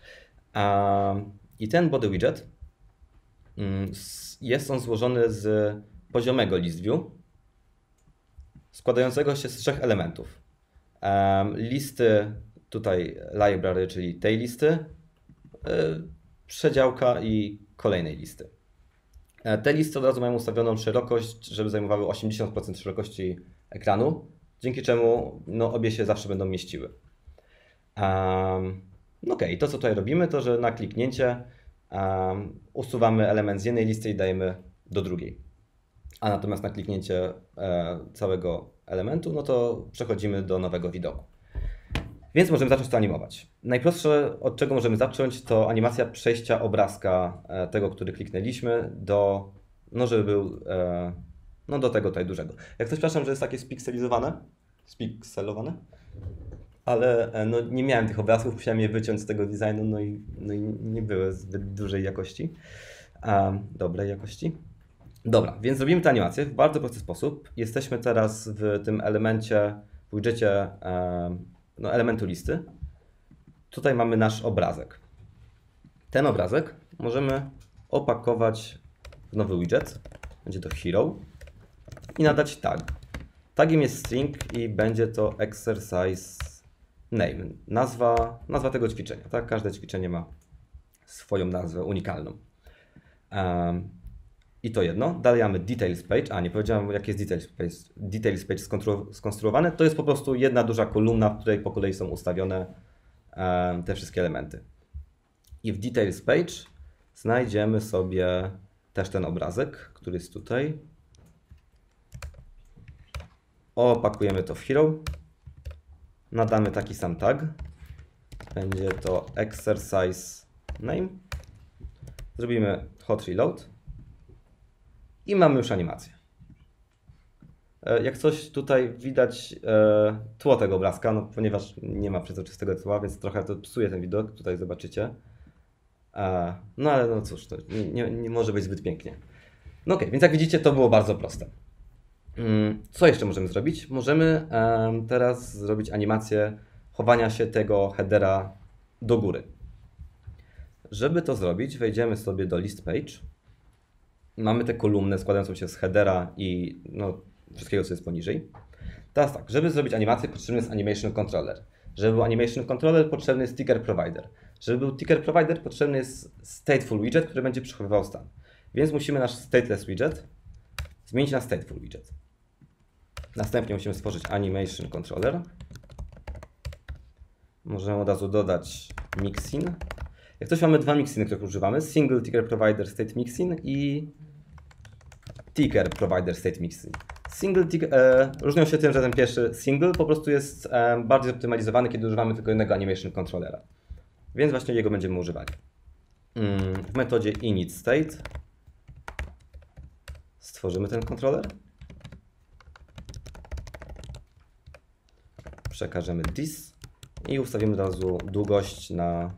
I ten body widget jest on złożony z poziomego list view, składającego się z trzech elementów. Listy tutaj library, czyli tej listy, przedziałka i kolejnej listy. Te listy od razu mają ustawioną szerokość, żeby zajmowały 80% szerokości ekranu, dzięki czemu no, obie się zawsze będą mieściły. Ok, to co tutaj robimy, to że na kliknięcie usuwamy element z jednej listy i dajemy do drugiej. A natomiast na kliknięcie całego elementu, no to przechodzimy do nowego widoku. Więc możemy zacząć to animować. Najprostsze, od czego możemy zacząć, to animacja przejścia obrazka tego, który kliknęliśmy, do, no żeby był, no do tego tutaj dużego. Jak coś, przepraszam, że jest takie spikselowane, ale no, nie miałem tych obrazków, musiałem je wyciąć z tego designu, no i nie były zbyt dużej jakości, dobrej jakości. Dobra, więc robimy tę animację w bardzo prosty sposób. Jesteśmy teraz w tym elemencie, w widgetie no, elementu listy. Tutaj mamy nasz obrazek. Ten obrazek możemy opakować w nowy widget. Będzie to hero i nadać tag. Tagiem jest string i będzie to exercise name. Nazwa tego ćwiczenia. Tak? Każde ćwiczenie ma swoją nazwę unikalną. I to jedno. Dalej mamy details page. A, nie powiedziałem, jak jest details page skonstruowany. To jest po prostu jedna duża kolumna, w której po kolei są ustawione te wszystkie elementy. I w details page znajdziemy sobie też ten obrazek, który jest tutaj. Opakujemy to w hero. Nadamy taki sam tag. Będzie to exercise name. Zrobimy hot reload. I mamy już animację. Jak coś tutaj widać tło tego obrazka, no, ponieważ nie ma przezroczystego tła, więc trochę to psuje ten widok, tutaj zobaczycie. No ale no cóż, to nie może być zbyt pięknie. No okej, więc jak widzicie, to było bardzo proste. Co jeszcze możemy zrobić? Możemy teraz zrobić animację chowania się tego headera do góry. Żeby to zrobić, wejdziemy sobie do list page. Mamy tę kolumnę składającą się z headera i no, wszystkiego, co jest poniżej. Teraz tak, żeby zrobić animację, potrzebny jest animation controller. Żeby był animation controller, potrzebny jest ticker provider. Żeby był ticker provider, potrzebny jest stateful widget, który będzie przechowywał stan. Więc musimy nasz stateless widget zmienić na stateful widget. Następnie musimy stworzyć animation controller. Możemy od razu dodać mixin. Jak coś mamy dwa mixiny, których używamy. Single ticker provider state mixin i ticker provider state mixin. Różnią się tym, że ten pierwszy single po prostu jest bardziej zoptymalizowany, kiedy używamy tylko jednego animation controllera. Więc właśnie jego będziemy używali. W metodzie init state stworzymy ten kontroler. Przekażemy this i ustawimy od razu długość na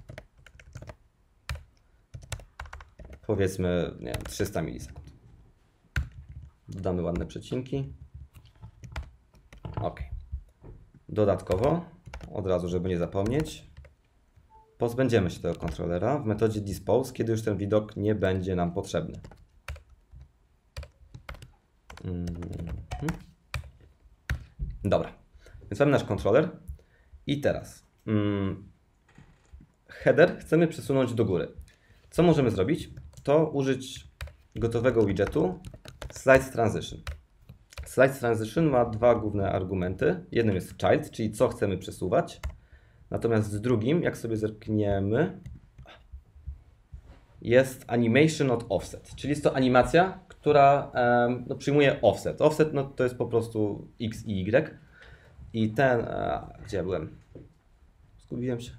powiedzmy, nie wiem, 300 milisekund. Dodamy ładne przecinki. OK. Dodatkowo, od razu, żeby nie zapomnieć, pozbędziemy się tego kontrolera w metodzie dispose, kiedy już ten widok nie będzie nam potrzebny. Dobra, więc mamy nasz kontroler i teraz header chcemy przesunąć do góry. Co możemy zrobić? To użyć gotowego widgetu Slides Transition. Slides Transition ma dwa główne argumenty. Jednym jest child, czyli co chcemy przesuwać. Natomiast z drugim, jak sobie zerkniemy, jest animation not offset, czyli jest to animacja, która przyjmuje offset. Offset to jest po prostu x i y. I ten, gdzie ja byłem? Zgubiłem się.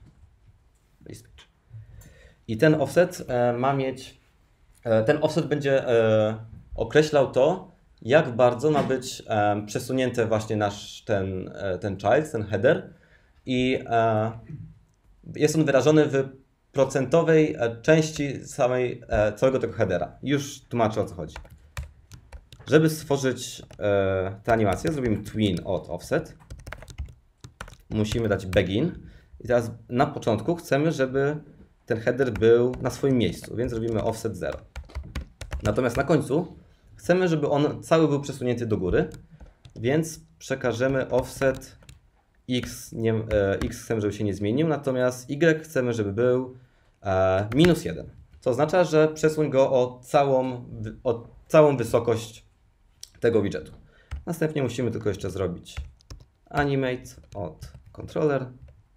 I ten offset ma mieć, ten offset będzie określał to, jak bardzo ma być przesunięty właśnie nasz ten child, ten header. I jest on wyrażony w procentowej części całego tego headera. Już tłumaczę, o co chodzi. Żeby stworzyć tę animację, zrobimy tween od offset. Musimy dać begin. I teraz na początku chcemy, żeby ten header był na swoim miejscu, więc robimy offset 0. Natomiast na końcu chcemy, żeby on cały był przesunięty do góry, więc przekażemy offset x, x chcemy, żeby się nie zmienił, natomiast y chcemy, żeby był -1. Co oznacza, że przesuń go o całą wysokość tego widgetu. Następnie musimy tylko jeszcze zrobić animate od controller.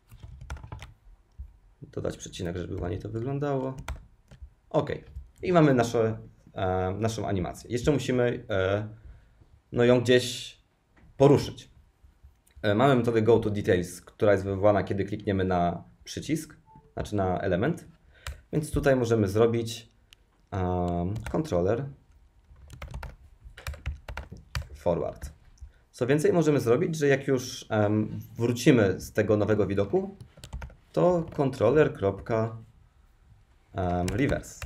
Dodać przecinek, żeby ładnie to wyglądało. OK. I mamy naszą animację. Jeszcze musimy ją gdzieś poruszyć. Mamy metodę GoToDetails, która jest wywołana, kiedy klikniemy na przycisk, znaczy na element. Więc tutaj możemy zrobić controller forward. Co więcej, możemy zrobić, że jak już wrócimy z tego nowego widoku, to controller.reverse.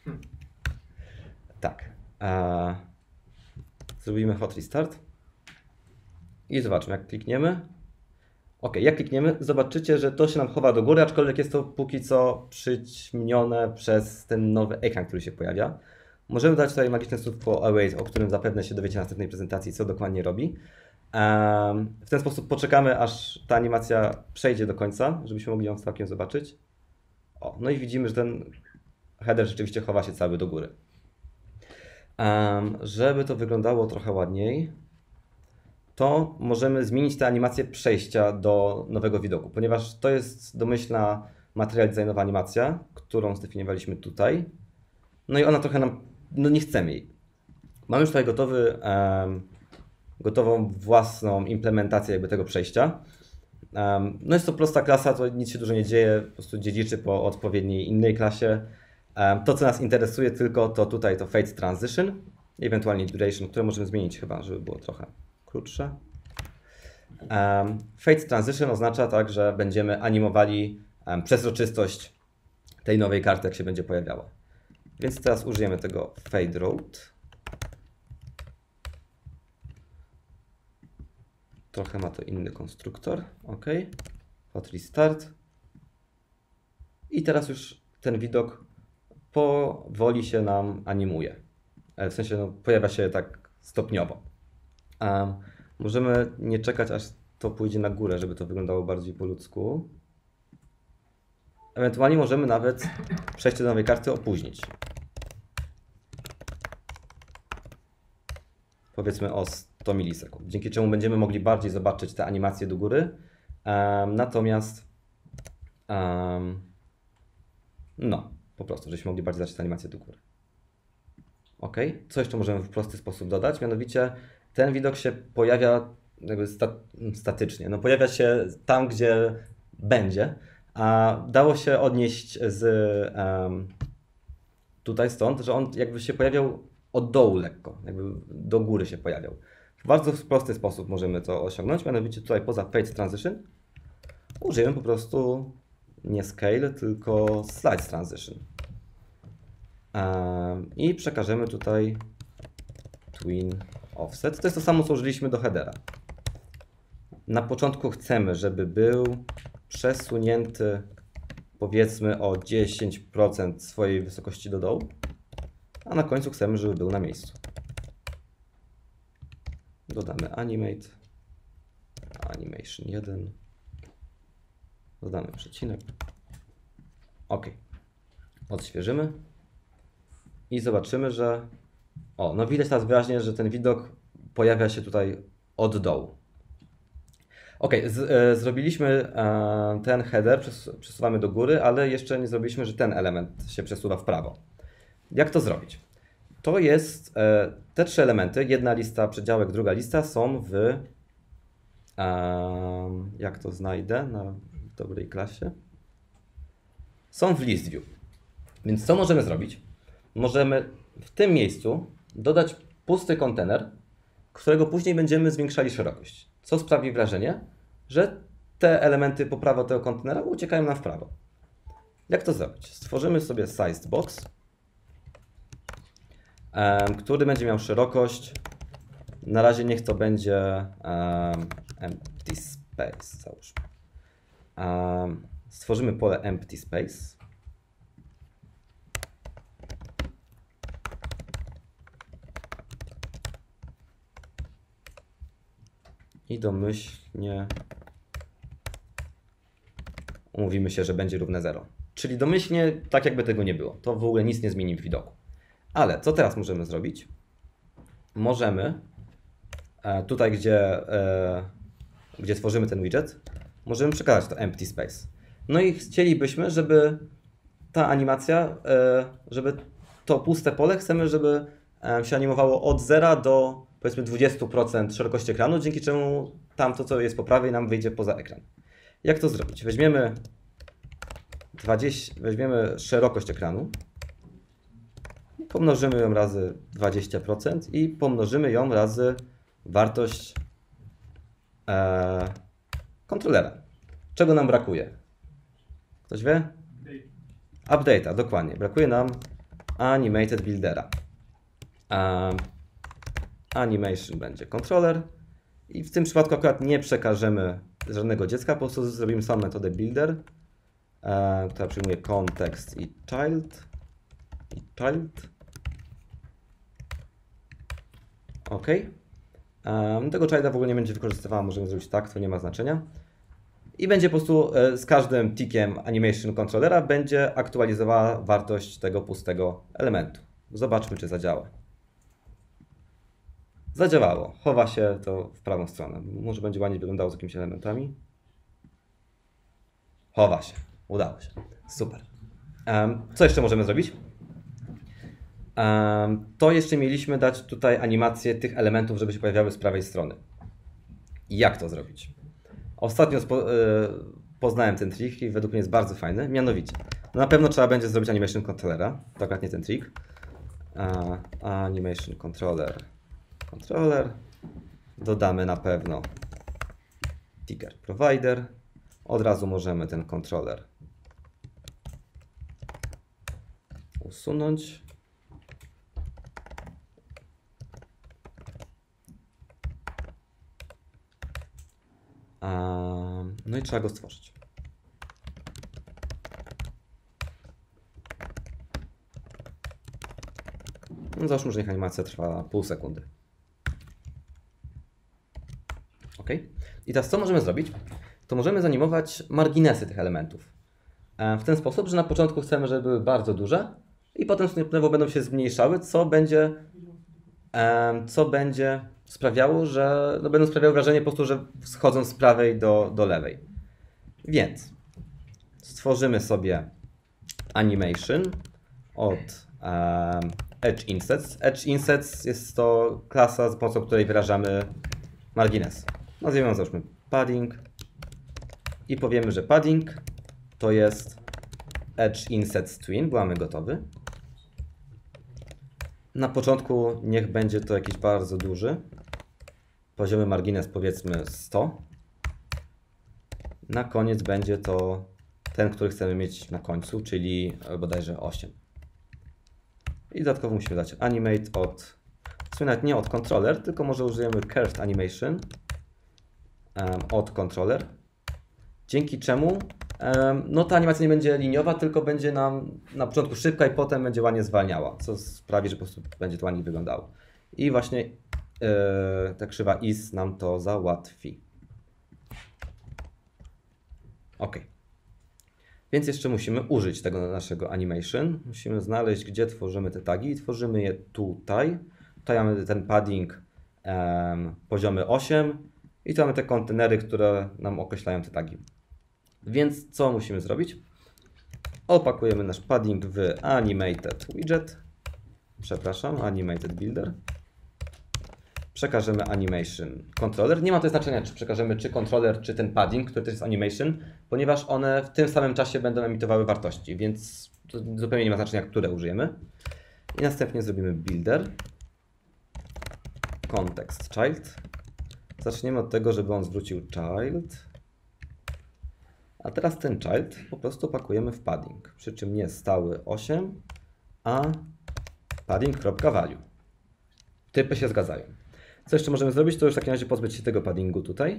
Tak. Zrobimy hot restart. I zobaczmy, jak klikniemy. OK, jak klikniemy, zobaczycie, że to się nam chowa do góry, aczkolwiek jest to póki co przyćmione przez ten nowy ekran, który się pojawia. Możemy dać tutaj magiczne słówko await, o którym zapewne się dowiecie na następnej prezentacji, co dokładnie robi. W ten sposób poczekamy, aż ta animacja przejdzie do końca, żebyśmy mogli ją całkiem zobaczyć. O, no i widzimy, że ten header rzeczywiście chowa się cały do góry. Żeby to wyglądało trochę ładniej, to możemy zmienić tę animację przejścia do nowego widoku, ponieważ to jest domyślna material designowa animacja, którą zdefiniowaliśmy tutaj. No i ona trochę nam, nie chcemy jej. Mamy już tutaj gotową własną implementację tego przejścia. No jest to prosta klasa, to nic się dużo nie dzieje, po prostu dziedziczy po odpowiedniej innej klasie. To, co nas interesuje tylko, to tutaj to Fade Transition, ewentualnie Duration, które możemy zmienić chyba, żeby było trochę krótsze. Fade Transition oznacza tak, że będziemy animowali przezroczystość tej nowej karty, jak się będzie pojawiała. Więc teraz użyjemy tego Fade Road. Trochę ma to inny konstruktor. OK. Hot Restart. I teraz już ten widok powoli się nam animuje. W sensie pojawia się tak stopniowo. Możemy nie czekać, aż to pójdzie na górę, żeby to wyglądało bardziej po ludzku. Ewentualnie możemy nawet przejście do nowej karty opóźnić. Powiedzmy o 100 milisekund, dzięki czemu będziemy mogli bardziej zobaczyć te animacje do góry. Natomiast po prostu, żebyśmy mogli bardziej zobaczyć te animacje do góry. OK. Co jeszcze możemy w prosty sposób dodać? Mianowicie ten widok się pojawia jakby statycznie. Pojawia się tam, gdzie będzie. A dało się odnieść tutaj stąd, że on jakby się pojawiał od dołu lekko, jakby do góry się pojawiał. W bardzo prosty sposób możemy to osiągnąć, mianowicie tutaj poza Fade Transition użyjemy po prostu nie Scale, tylko Slides Transition. I przekażemy tutaj Tween Offset. To jest to samo, co użyliśmy do headera. Na początku chcemy, żeby był przesunięty powiedzmy o 10% swojej wysokości do dołu, a na końcu chcemy, żeby był na miejscu. dodamy animate, animation 1, dodamy przecinek, OK. Odświeżymy i zobaczymy, że no widać teraz wyraźnie, że ten widok pojawia się tutaj od dołu. OK, zrobiliśmy ten header, przesuwamy do góry, ale jeszcze nie zrobiliśmy, że ten element się przesuwa w prawo. Jak to zrobić? To jest, te trzy elementy, jedna lista przedziałek, druga lista są w, jak to znajdę na dobrej klasie, są w list view. Więc co możemy zrobić? Możemy w tym miejscu dodać pusty kontener, którego później będziemy zwiększali szerokość. Co sprawi wrażenie, że te elementy po prawo tego kontenera uciekają nam w prawo. Jak to zrobić? Stworzymy sobie sized box, który będzie miał szerokość. Na razie niech to będzie empty space. Załóżmy. Stworzymy pole empty space. I domyślnie umówimy się, że będzie równe 0. Czyli domyślnie tak jakby tego nie było. To w ogóle nic nie zmieni w widoku. Ale co teraz możemy zrobić? Możemy tutaj, gdzie tworzymy ten widget, możemy przekazać to empty space. No i chcielibyśmy, żeby ta animacja, żeby to puste pole, chcemy, żeby się animowało od 0 do powiedzmy 20% szerokości ekranu, dzięki czemu tamto, co jest po prawej, nam wyjdzie poza ekran. Jak to zrobić? Weźmiemy szerokość ekranu, pomnożymy ją razy 20% i pomnożymy ją razy wartość kontrolera. Czego nam brakuje? Ktoś wie? Update'a, dokładnie. Brakuje nam animated buildera. Animation będzie controller i w tym przypadku akurat nie przekażemy żadnego dziecka, po prostu zrobimy samą metodę builder, która przyjmuje context i child. OK. Tego childa w ogóle nie będzie wykorzystywała, możemy zrobić tak, to nie ma znaczenia. I będzie po prostu z każdym tickiem animation controllera będzie aktualizowała wartość tego pustego elementu. Zobaczmy, czy zadziała. Zadziałało. Chowa się to w prawą stronę. Może będzie ładnie wyglądało z jakimiś elementami. Chowa się. Udało się. Super. Co jeszcze możemy zrobić? To jeszcze mieliśmy dać tutaj animację tych elementów, żeby się pojawiały z prawej strony. I jak to zrobić? Ostatnio poznałem ten trik i według mnie jest bardzo fajny. Mianowicie, na pewno trzeba będzie zrobić animation controllera. To akurat nie ten trik. Animation controller. Dodamy na pewno ticker provider. Od razu możemy ten controller usunąć. No i trzeba go stworzyć. No załóżmy, że niech animacja trwa pół sekundy. OK. I teraz co możemy zrobić? To możemy zanimować marginesy tych elementów. W ten sposób, że na początku chcemy, żeby były bardzo duże i potem stopniowo będą się zmniejszały, co będzie sprawiało, że będą sprawiały wrażenie po prostu, że schodzą z prawej do lewej. Więc stworzymy sobie animation od Edge Insets. Edge Insets jest to klasa, za pomocą której wyrażamy margines. Nazwijmy ją załóżmy padding i powiemy, że padding to jest Edge Insets Twin. Mamy gotowy. Na początku niech będzie to jakiś bardzo duży. Poziomy margines powiedzmy 100. Na koniec będzie to ten, który chcemy mieć na końcu, czyli bodajże 8. I dodatkowo musimy dać animate od, w sumie nawet nie od controller, tylko może użyjemy curved animation od controller. Dzięki czemu no ta animacja nie będzie liniowa, tylko będzie nam na początku szybka i potem będzie ładnie zwalniała, co sprawi, że po prostu będzie to ładnie wyglądało. I właśnie ta krzywa is nam to załatwi. OK. Więc jeszcze musimy użyć tego naszego animation. Musimy znaleźć, gdzie tworzymy te tagi i tworzymy je tutaj. Tutaj mamy ten padding poziomy 8 i tu mamy te kontenery, które nam określają te tagi. Więc co musimy zrobić? Opakujemy nasz padding w animated widget. Przepraszam, animated builder. Przekażemy animation controller. Nie ma to znaczenia, czy przekażemy czy controller, czy ten padding, który też jest animation, ponieważ one w tym samym czasie będą emitowały wartości, więc to zupełnie nie ma znaczenia, które użyjemy. I następnie zrobimy builder context child. Zaczniemy od tego, żeby on zwrócił child. A teraz ten child po prostu pakujemy w padding, przy czym nie stały 8, a padding.value. Typy się zgadzają. Co jeszcze możemy zrobić, to już w takim razie pozbyć się tego paddingu tutaj.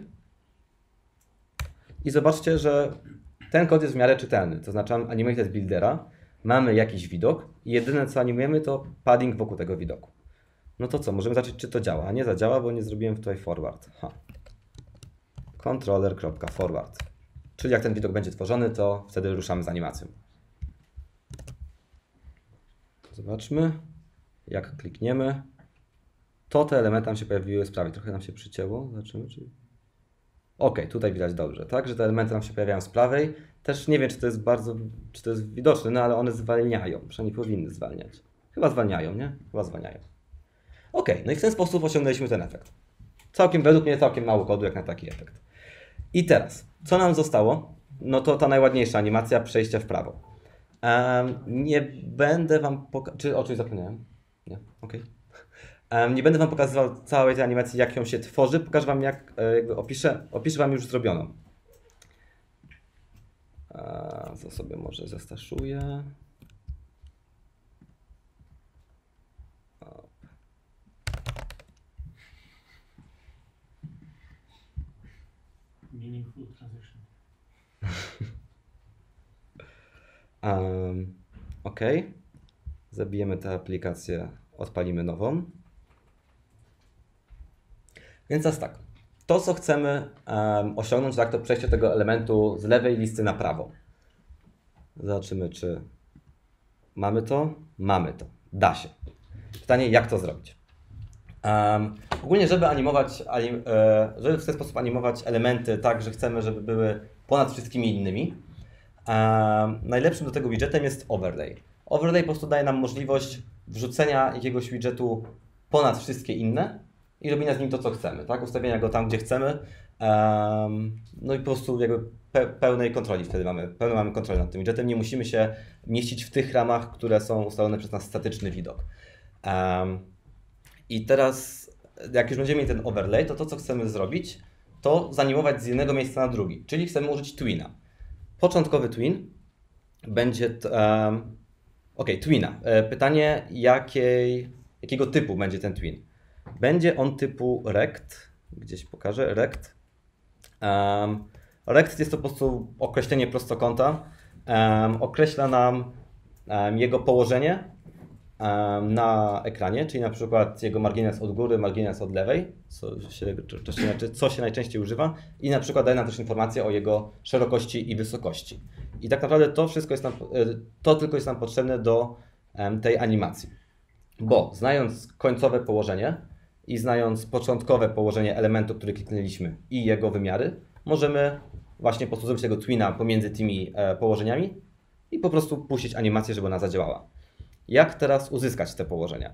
I zobaczcie, że ten kod jest w miarę czytelny. To znaczy animated buildera, mamy jakiś widok i jedyne co animujemy to padding wokół tego widoku. No to co, możemy zobaczyć, czy to działa. A nie zadziała, bo nie zrobiłem tutaj forward. Controller.forward. Czyli jak ten widok będzie tworzony, to wtedy ruszamy z animacją. Zobaczmy, jak klikniemy, to te elementy nam się pojawiły z prawej. Trochę nam się przycięło. Zobaczymy, czy... OK, tutaj widać dobrze, tak, że te elementy nam się pojawiają z prawej. Też nie wiem, czy to jest widoczne, no ale one zwalniają, przynajmniej powinny zwalniać. Chyba zwalniają, nie? Chyba zwalniają. OK, no i w ten sposób osiągnęliśmy ten efekt. Według mnie całkiem mało kodu jak na taki efekt. I teraz, co nam zostało? No to ta najładniejsza animacja przejścia w prawo. Nie będę Wam pokazywał... Czy o czymś zapomniałem? Nie? OK. Nie będę Wam pokazywał całej tej animacji, jak ją się tworzy. Pokażę Wam, jak opiszę Wam już zrobioną. Co sobie może zastaszuję. Meaningful transition. OK. Zabijemy tę aplikację, odpalimy nową. Więc teraz tak. To, co chcemy osiągnąć, tak, to przejście tego elementu z lewej listy na prawo. Zobaczymy, czy mamy to. Mamy to. Da się. Pytanie, jak to zrobić? Ogólnie, żeby w ten sposób animować elementy tak, że chcemy, żeby były ponad wszystkimi innymi, najlepszym do tego widgetem jest overlay. Overlay po prostu daje nam możliwość wrzucenia jakiegoś widgetu ponad wszystkie inne i robienia z nim to, co chcemy, tak? Ustawienia go tam, gdzie chcemy. No i po prostu jakby pełnej kontroli wtedy mamy kontrolę nad tym widgetem. Nie musimy się mieścić w tych ramach, które są ustalone przez nas statyczny widok. I teraz, jak już będziemy mieli ten overlay, to co chcemy zrobić, to zanimować z jednego miejsca na drugi, czyli chcemy użyć twina. Początkowy twin będzie... twina. Pytanie, jakiego typu będzie ten twin? Będzie on typu rect, gdzieś pokażę, rect. Rect jest to po prostu określenie prostokąta. Określa nam jego położenie na ekranie, czyli na przykład jego margines od góry, margines od lewej, co się najczęściej używa i na przykład daje nam też informację o jego szerokości i wysokości. I tak naprawdę to tylko jest nam potrzebne do tej animacji, bo znając końcowe położenie i znając początkowe położenie elementu, który kliknęliśmy i jego wymiary, możemy właśnie po prostu zrobić tego twina pomiędzy tymi położeniami i po prostu puścić animację, żeby ona zadziałała. Jak teraz uzyskać te położenia?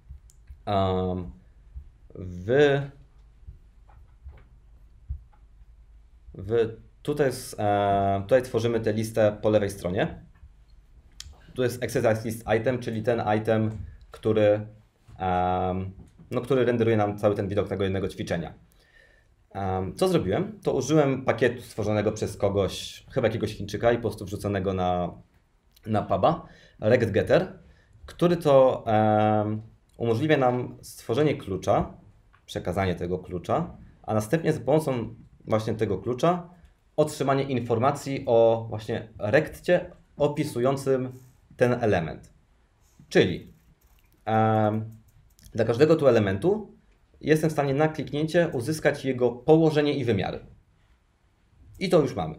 Tutaj tworzymy tę listę po lewej stronie. Tu jest exercise list item, czyli ten item, który renderuje nam cały ten widok tego jednego ćwiczenia. Co zrobiłem? To użyłem pakietu stworzonego przez kogoś, chyba jakiegoś Chińczyka i po prostu wrzuconego na puba, RectGetter, który to umożliwia nam stworzenie klucza, przekazanie tego klucza, a następnie za pomocą właśnie tego klucza otrzymanie informacji o właśnie rekcie opisującym ten element. Czyli dla każdego tu elementu jestem w stanie na kliknięcie uzyskać jego położenie i wymiary. I to już mamy.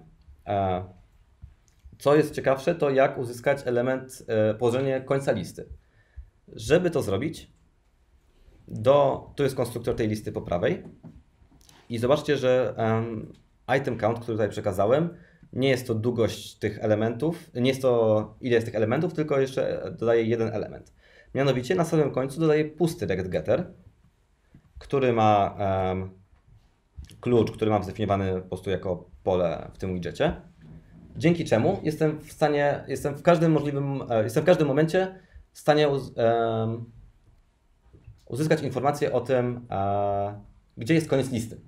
Co jest ciekawsze, to jak uzyskać element, położenie końca listy. Żeby to zrobić, tu jest konstruktor tej listy po prawej i zobaczcie, że item count, który tutaj przekazałem, nie jest to długość tych elementów, nie jest to ile jest tych elementów, tylko jeszcze dodaję jeden element. Mianowicie na samym końcu dodaję pusty rect getter, który ma klucz, który mam zdefiniowany po prostu jako pole w tym widgetie. Dzięki czemu jestem w każdym momencie w stanie uzyskać informację o tym, gdzie jest koniec listy.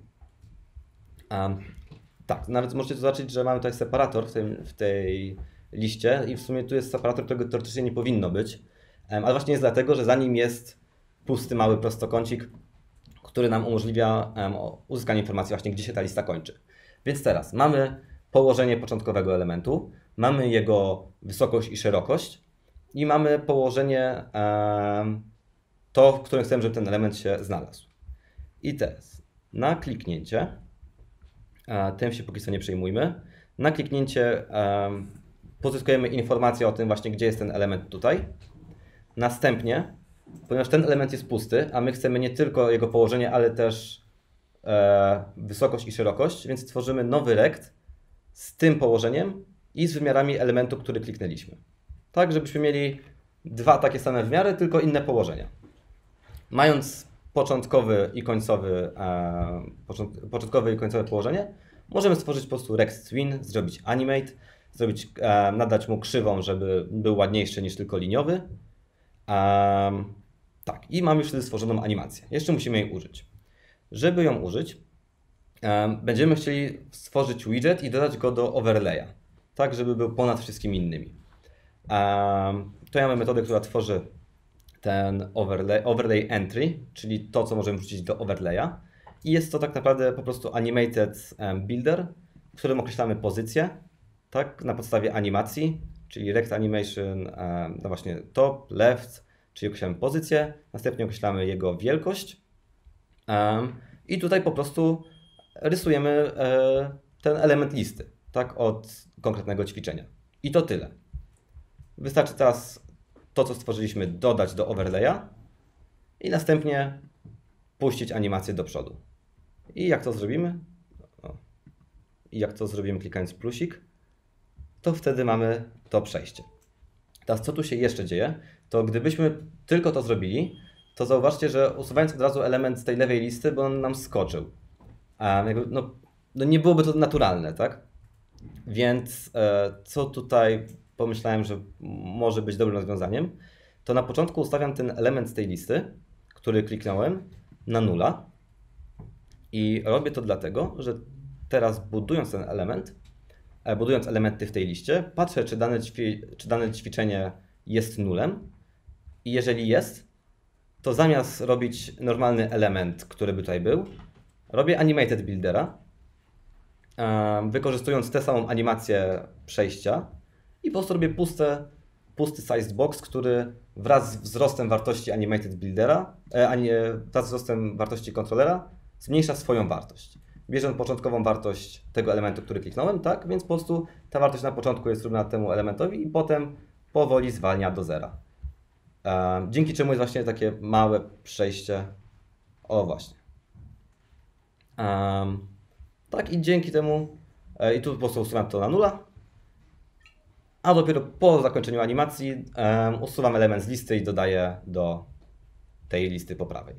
Tak, nawet możecie zobaczyć, że mamy tutaj separator w tej liście i w sumie tu jest separator, którego teoretycznie nie powinno być, ale właśnie jest dlatego, że za nim jest pusty mały prostokącik, który nam umożliwia uzyskanie informacji właśnie, gdzie się ta lista kończy. Więc teraz mamy położenie początkowego elementu, mamy jego wysokość i szerokość i mamy położenie to, w którym chcemy, żeby ten element się znalazł. I teraz na kliknięcie, tym się póki co nie przejmujmy, na kliknięcie pozyskujemy informację o tym właśnie, gdzie jest ten element tutaj. Następnie, ponieważ ten element jest pusty, a my chcemy nie tylko jego położenie, ale też wysokość i szerokość, więc tworzymy nowy rect z tym położeniem i z wymiarami elementu, który kliknęliśmy. Tak, żebyśmy mieli dwa takie same wymiary, tylko inne położenia. Mając początkowe i końcowe położenie, możemy stworzyć po prostu rect twin, zrobić animate, nadać mu krzywą, żeby był ładniejszy niż tylko liniowy. Tak, i mamy już wtedy stworzoną animację. Jeszcze musimy jej użyć. Żeby ją użyć, będziemy chcieli stworzyć widget i dodać go do overlaya, tak żeby był ponad wszystkimi innymi. To ja mam metodę, która tworzy ten overlay entry, czyli to, co możemy wrzucić do overlaya. I jest to tak naprawdę po prostu animated builder, w którym określamy pozycję, tak, na podstawie animacji, czyli rect animation, no właśnie top, left, czyli określamy pozycję, następnie określamy jego wielkość i tutaj po prostu rysujemy ten element listy, tak, od konkretnego ćwiczenia. I to tyle. Wystarczy teraz to, co stworzyliśmy, dodać do overlaya i następnie puścić animację do przodu. I jak to zrobimy? Klikając plusik, to wtedy mamy to przejście. Teraz co tu się jeszcze dzieje? To gdybyśmy tylko to zrobili, to zauważcie, że usuwając od razu element z tej lewej listy, bo on nam skoczył. No nie byłoby to naturalne, tak? Więc co tutaj pomyślałem, że może być dobrym rozwiązaniem, to na początku ustawiam ten element z tej listy, który kliknąłem, na nula. I robię to dlatego, że teraz budując ten element, budując elementy w tej liście, patrzę, czy dane ćwiczenie jest nulem. I jeżeli jest, to zamiast robić normalny element, który by tutaj był, robię animated buildera, wykorzystując tę samą animację przejścia i po prostu robię pusty sized box, który wraz z wzrostem wartości animated buildera, wraz z wzrostem wartości kontrolera zmniejsza swoją wartość. Bierze on początkową wartość tego elementu, który kliknąłem, tak? Więc po prostu ta wartość na początku jest równa temu elementowi i potem powoli zwalnia do zera. Dzięki czemu jest właśnie takie małe przejście. O właśnie. Tak i dzięki temu i tu po prostu usuwam to na nula. A dopiero po zakończeniu animacji usuwam element z listy i dodaję do tej listy po prawej.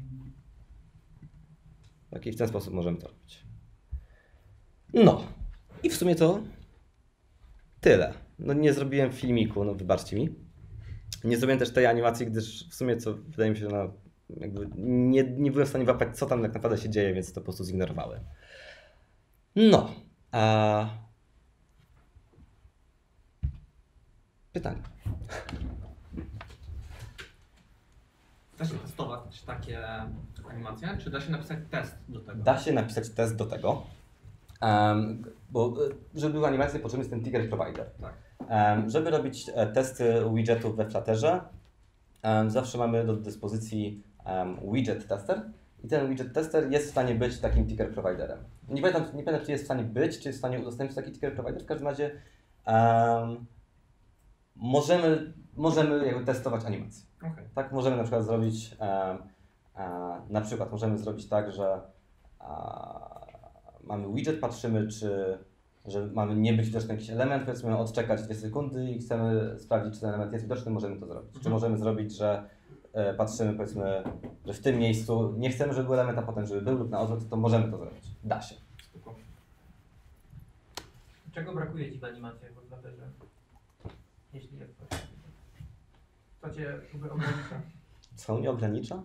Tak i w ten sposób możemy to robić. No i w sumie to tyle. No nie zrobiłem filmiku, no wybaczcie mi. Nie zrobiłem też tej animacji, gdyż w sumie co wydaje mi się, no jakby nie byłem w stanie wyłapać, co tam tak naprawdę się dzieje, więc to po prostu zignorowałem. No. Pytania. Da się testować takie animacje? Czy da się napisać test do tego? Da się napisać test do tego, bo żeby były animacje, potrzebny jest ten trigger provider. Tak. Żeby robić testy widgetów we Flutterze, zawsze mamy do dyspozycji widget tester i ten widget tester jest w stanie być takim ticker providerem. Nie pamiętam, czy jest w stanie być, czy jest w stanie udostępnić taki ticker provider. W każdym razie możemy jakby testować animacje. Okay. Tak, możemy na przykład zrobić możemy zrobić tak, że mamy widget, patrzymy, że mamy nie być widoczny jakiś element, powiedzmy odczekać 2 sekundy i chcemy sprawdzić, czy ten element jest widoczny, możemy to zrobić. Czy możemy zrobić, że patrzymy, powiedzmy, że w tym miejscu nie chcemy, żeby był element, a potem, żeby był lub na odwrót, to możemy to zrobić. Da się. Spoko. Czego brakuje Ci w animacjach w Flutterze? Jeśli jest coś. Co Cię ogranicza? Co mnie ogranicza?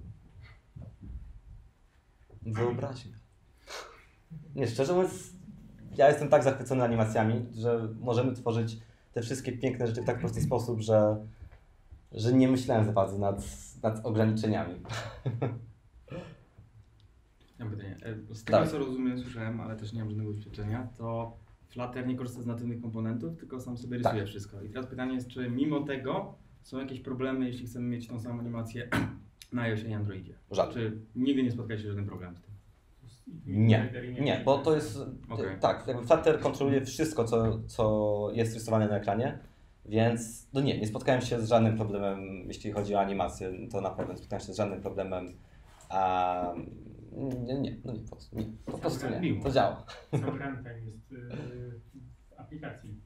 Wyobraźnia. Nie, szczerze mówiąc, ja jestem tak zachwycony animacjami, że możemy tworzyć te wszystkie piękne rzeczy w tak prosty sposób, że nie myślałem za bardzo nad ograniczeniami. Ja mam pytanie. Z tego Tak. co rozumiem, słyszałem, ale też nie mam żadnego doświadczenia, to Flutter nie korzysta z natywnych komponentów, tylko sam sobie rysuje Tak. wszystko. I teraz pytanie jest, czy mimo tego są jakieś problemy, jeśli chcemy mieć tą samą animację na iOSie i Androidzie? Żadne. Czy nigdy nie spotka się żaden problem z tym? Nie, bo to jest, Okej. tak, jakby Flutter kontroluje wszystko, co jest rysowane na ekranie, więc no nie spotkałem się z żadnym problemem, jeśli chodzi o animację, to na pewno nie spotkałem się z żadnym problemem, po prostu nie, to działa. Sam runtime jest w aplikacji.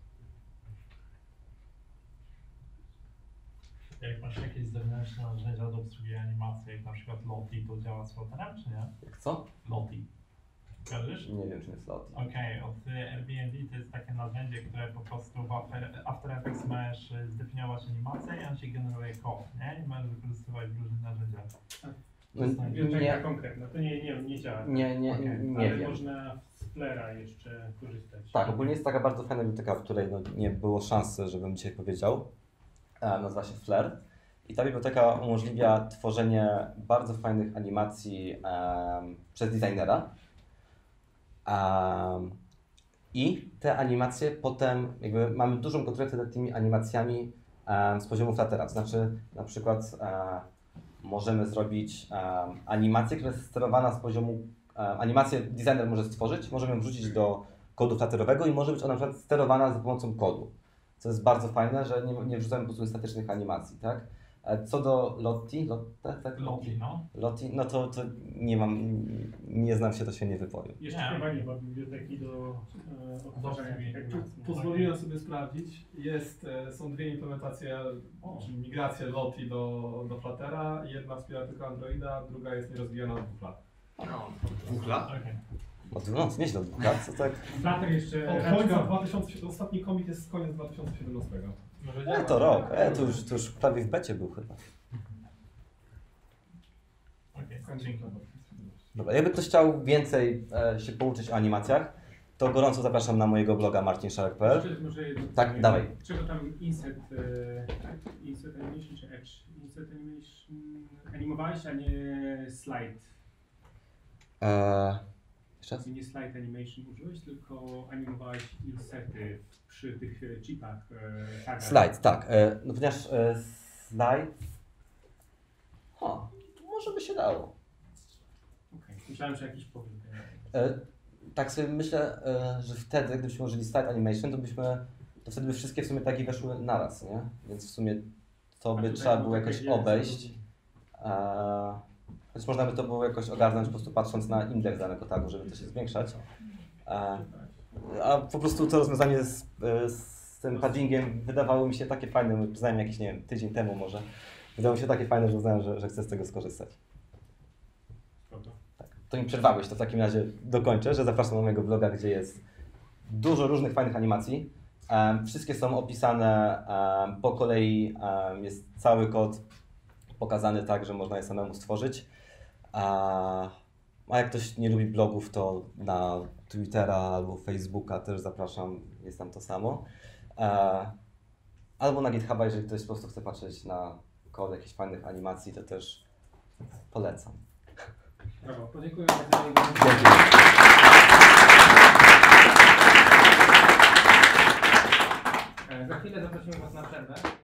Jak masz jakieś zewnętrzne narzędzia do obsługi animacji, jak na przykład Lottie, to działa z Flutterem, czy nie? Jak co? Lottie. Kojarzysz? Nie wiem, czym jest Lottie. Okej, od Airbnb to jest takie narzędzie, które po prostu w After Effects możesz zdefiniować animację i on ci generuje kod, nie? I możesz wykorzystywać w różnych narzędziach. No, Biblioteka konkretna, to nie działa. Nie Ale wiem. można z Flera jeszcze korzystać. Tak, ogólnie jest taka bardzo fajna biblioteka, w której nie było szansy, żebym dzisiaj powiedział. Nazywa się Flare. I ta biblioteka umożliwia tworzenie bardzo fajnych animacji przez designera. I te animacje potem, jakby mamy dużą kontrolę nad tymi animacjami z poziomu Fluttera. To znaczy, na przykład możemy zrobić animację, która jest sterowana z poziomu, animację designer może stworzyć, możemy ją wrzucić do kodu Flutterowego i może być ona na przykład sterowana za pomocą kodu. Co jest bardzo fajne, że nie wrzucamy po prostu statycznych animacji, tak? Co do Lottie, Lottie, no to nie znam się, to się nie wypowiem. Jeszcze chyba nie ma biblioteki do odtwarzania animacji. Pozwoliłem sobie sprawdzić. Są 2 implementacje, czyli migracje Lottie do Fluttera. Jedna wspiera tylko Androida, druga jest nierozwijana od 2 lat. 2 lat? Okay. No, nieźle od 2 lat, co tak? Flutter jeszcze Od końca 2007, ostatni commit jest z koniec 2017. To rok, to już prawie w becie był chyba. Dzięki. Dobra, jakby ktoś chciał więcej się pouczyć o animacjach, to gorąco zapraszam na mojego bloga marcinszarek.pl. Tak, dawaj. Czego tam insert animation czy edge? Insert animation animowałeś, a nie slide. Jeszcze raz? Nie slide animation użyłeś, tylko animowałeś inserty przy tych chipach. Slide, tak. No ponieważ slide... może by się dało. Okay. Myślałem, że jakiś powód. Tak sobie myślę, że wtedy, gdybyśmy użyli slide animation, to wtedy by wszystkie w sumie tagi weszły naraz, nie? Więc w sumie to by trzeba było jakoś obejść. Więc można by to było jakoś ogarnąć, po prostu patrząc na indeks danego tagu, żeby to się zwiększać. A po prostu to rozwiązanie z tym paddingiem wydawało mi się takie fajne, przyznałem jakiś, nie wiem, tydzień temu może. Wydało mi się takie fajne, że uznałem, że chcę z tego skorzystać. Tak. To mi przerwałeś, to w takim razie dokończę, że zapraszam na mojego bloga, gdzie jest dużo różnych fajnych animacji. Wszystkie są opisane po kolei, jest cały kod pokazany tak, że można je samemu stworzyć. A jak ktoś nie lubi blogów, to na Twittera albo Facebooka też zapraszam, jest tam to samo. Albo na GitHuba, jeżeli ktoś po prostu chce patrzeć na kod jakichś fajnych animacji, to też polecam. Brawo, podziękuję bardzo. Dzięki. Za chwilę zaprosimy Was na przerwę.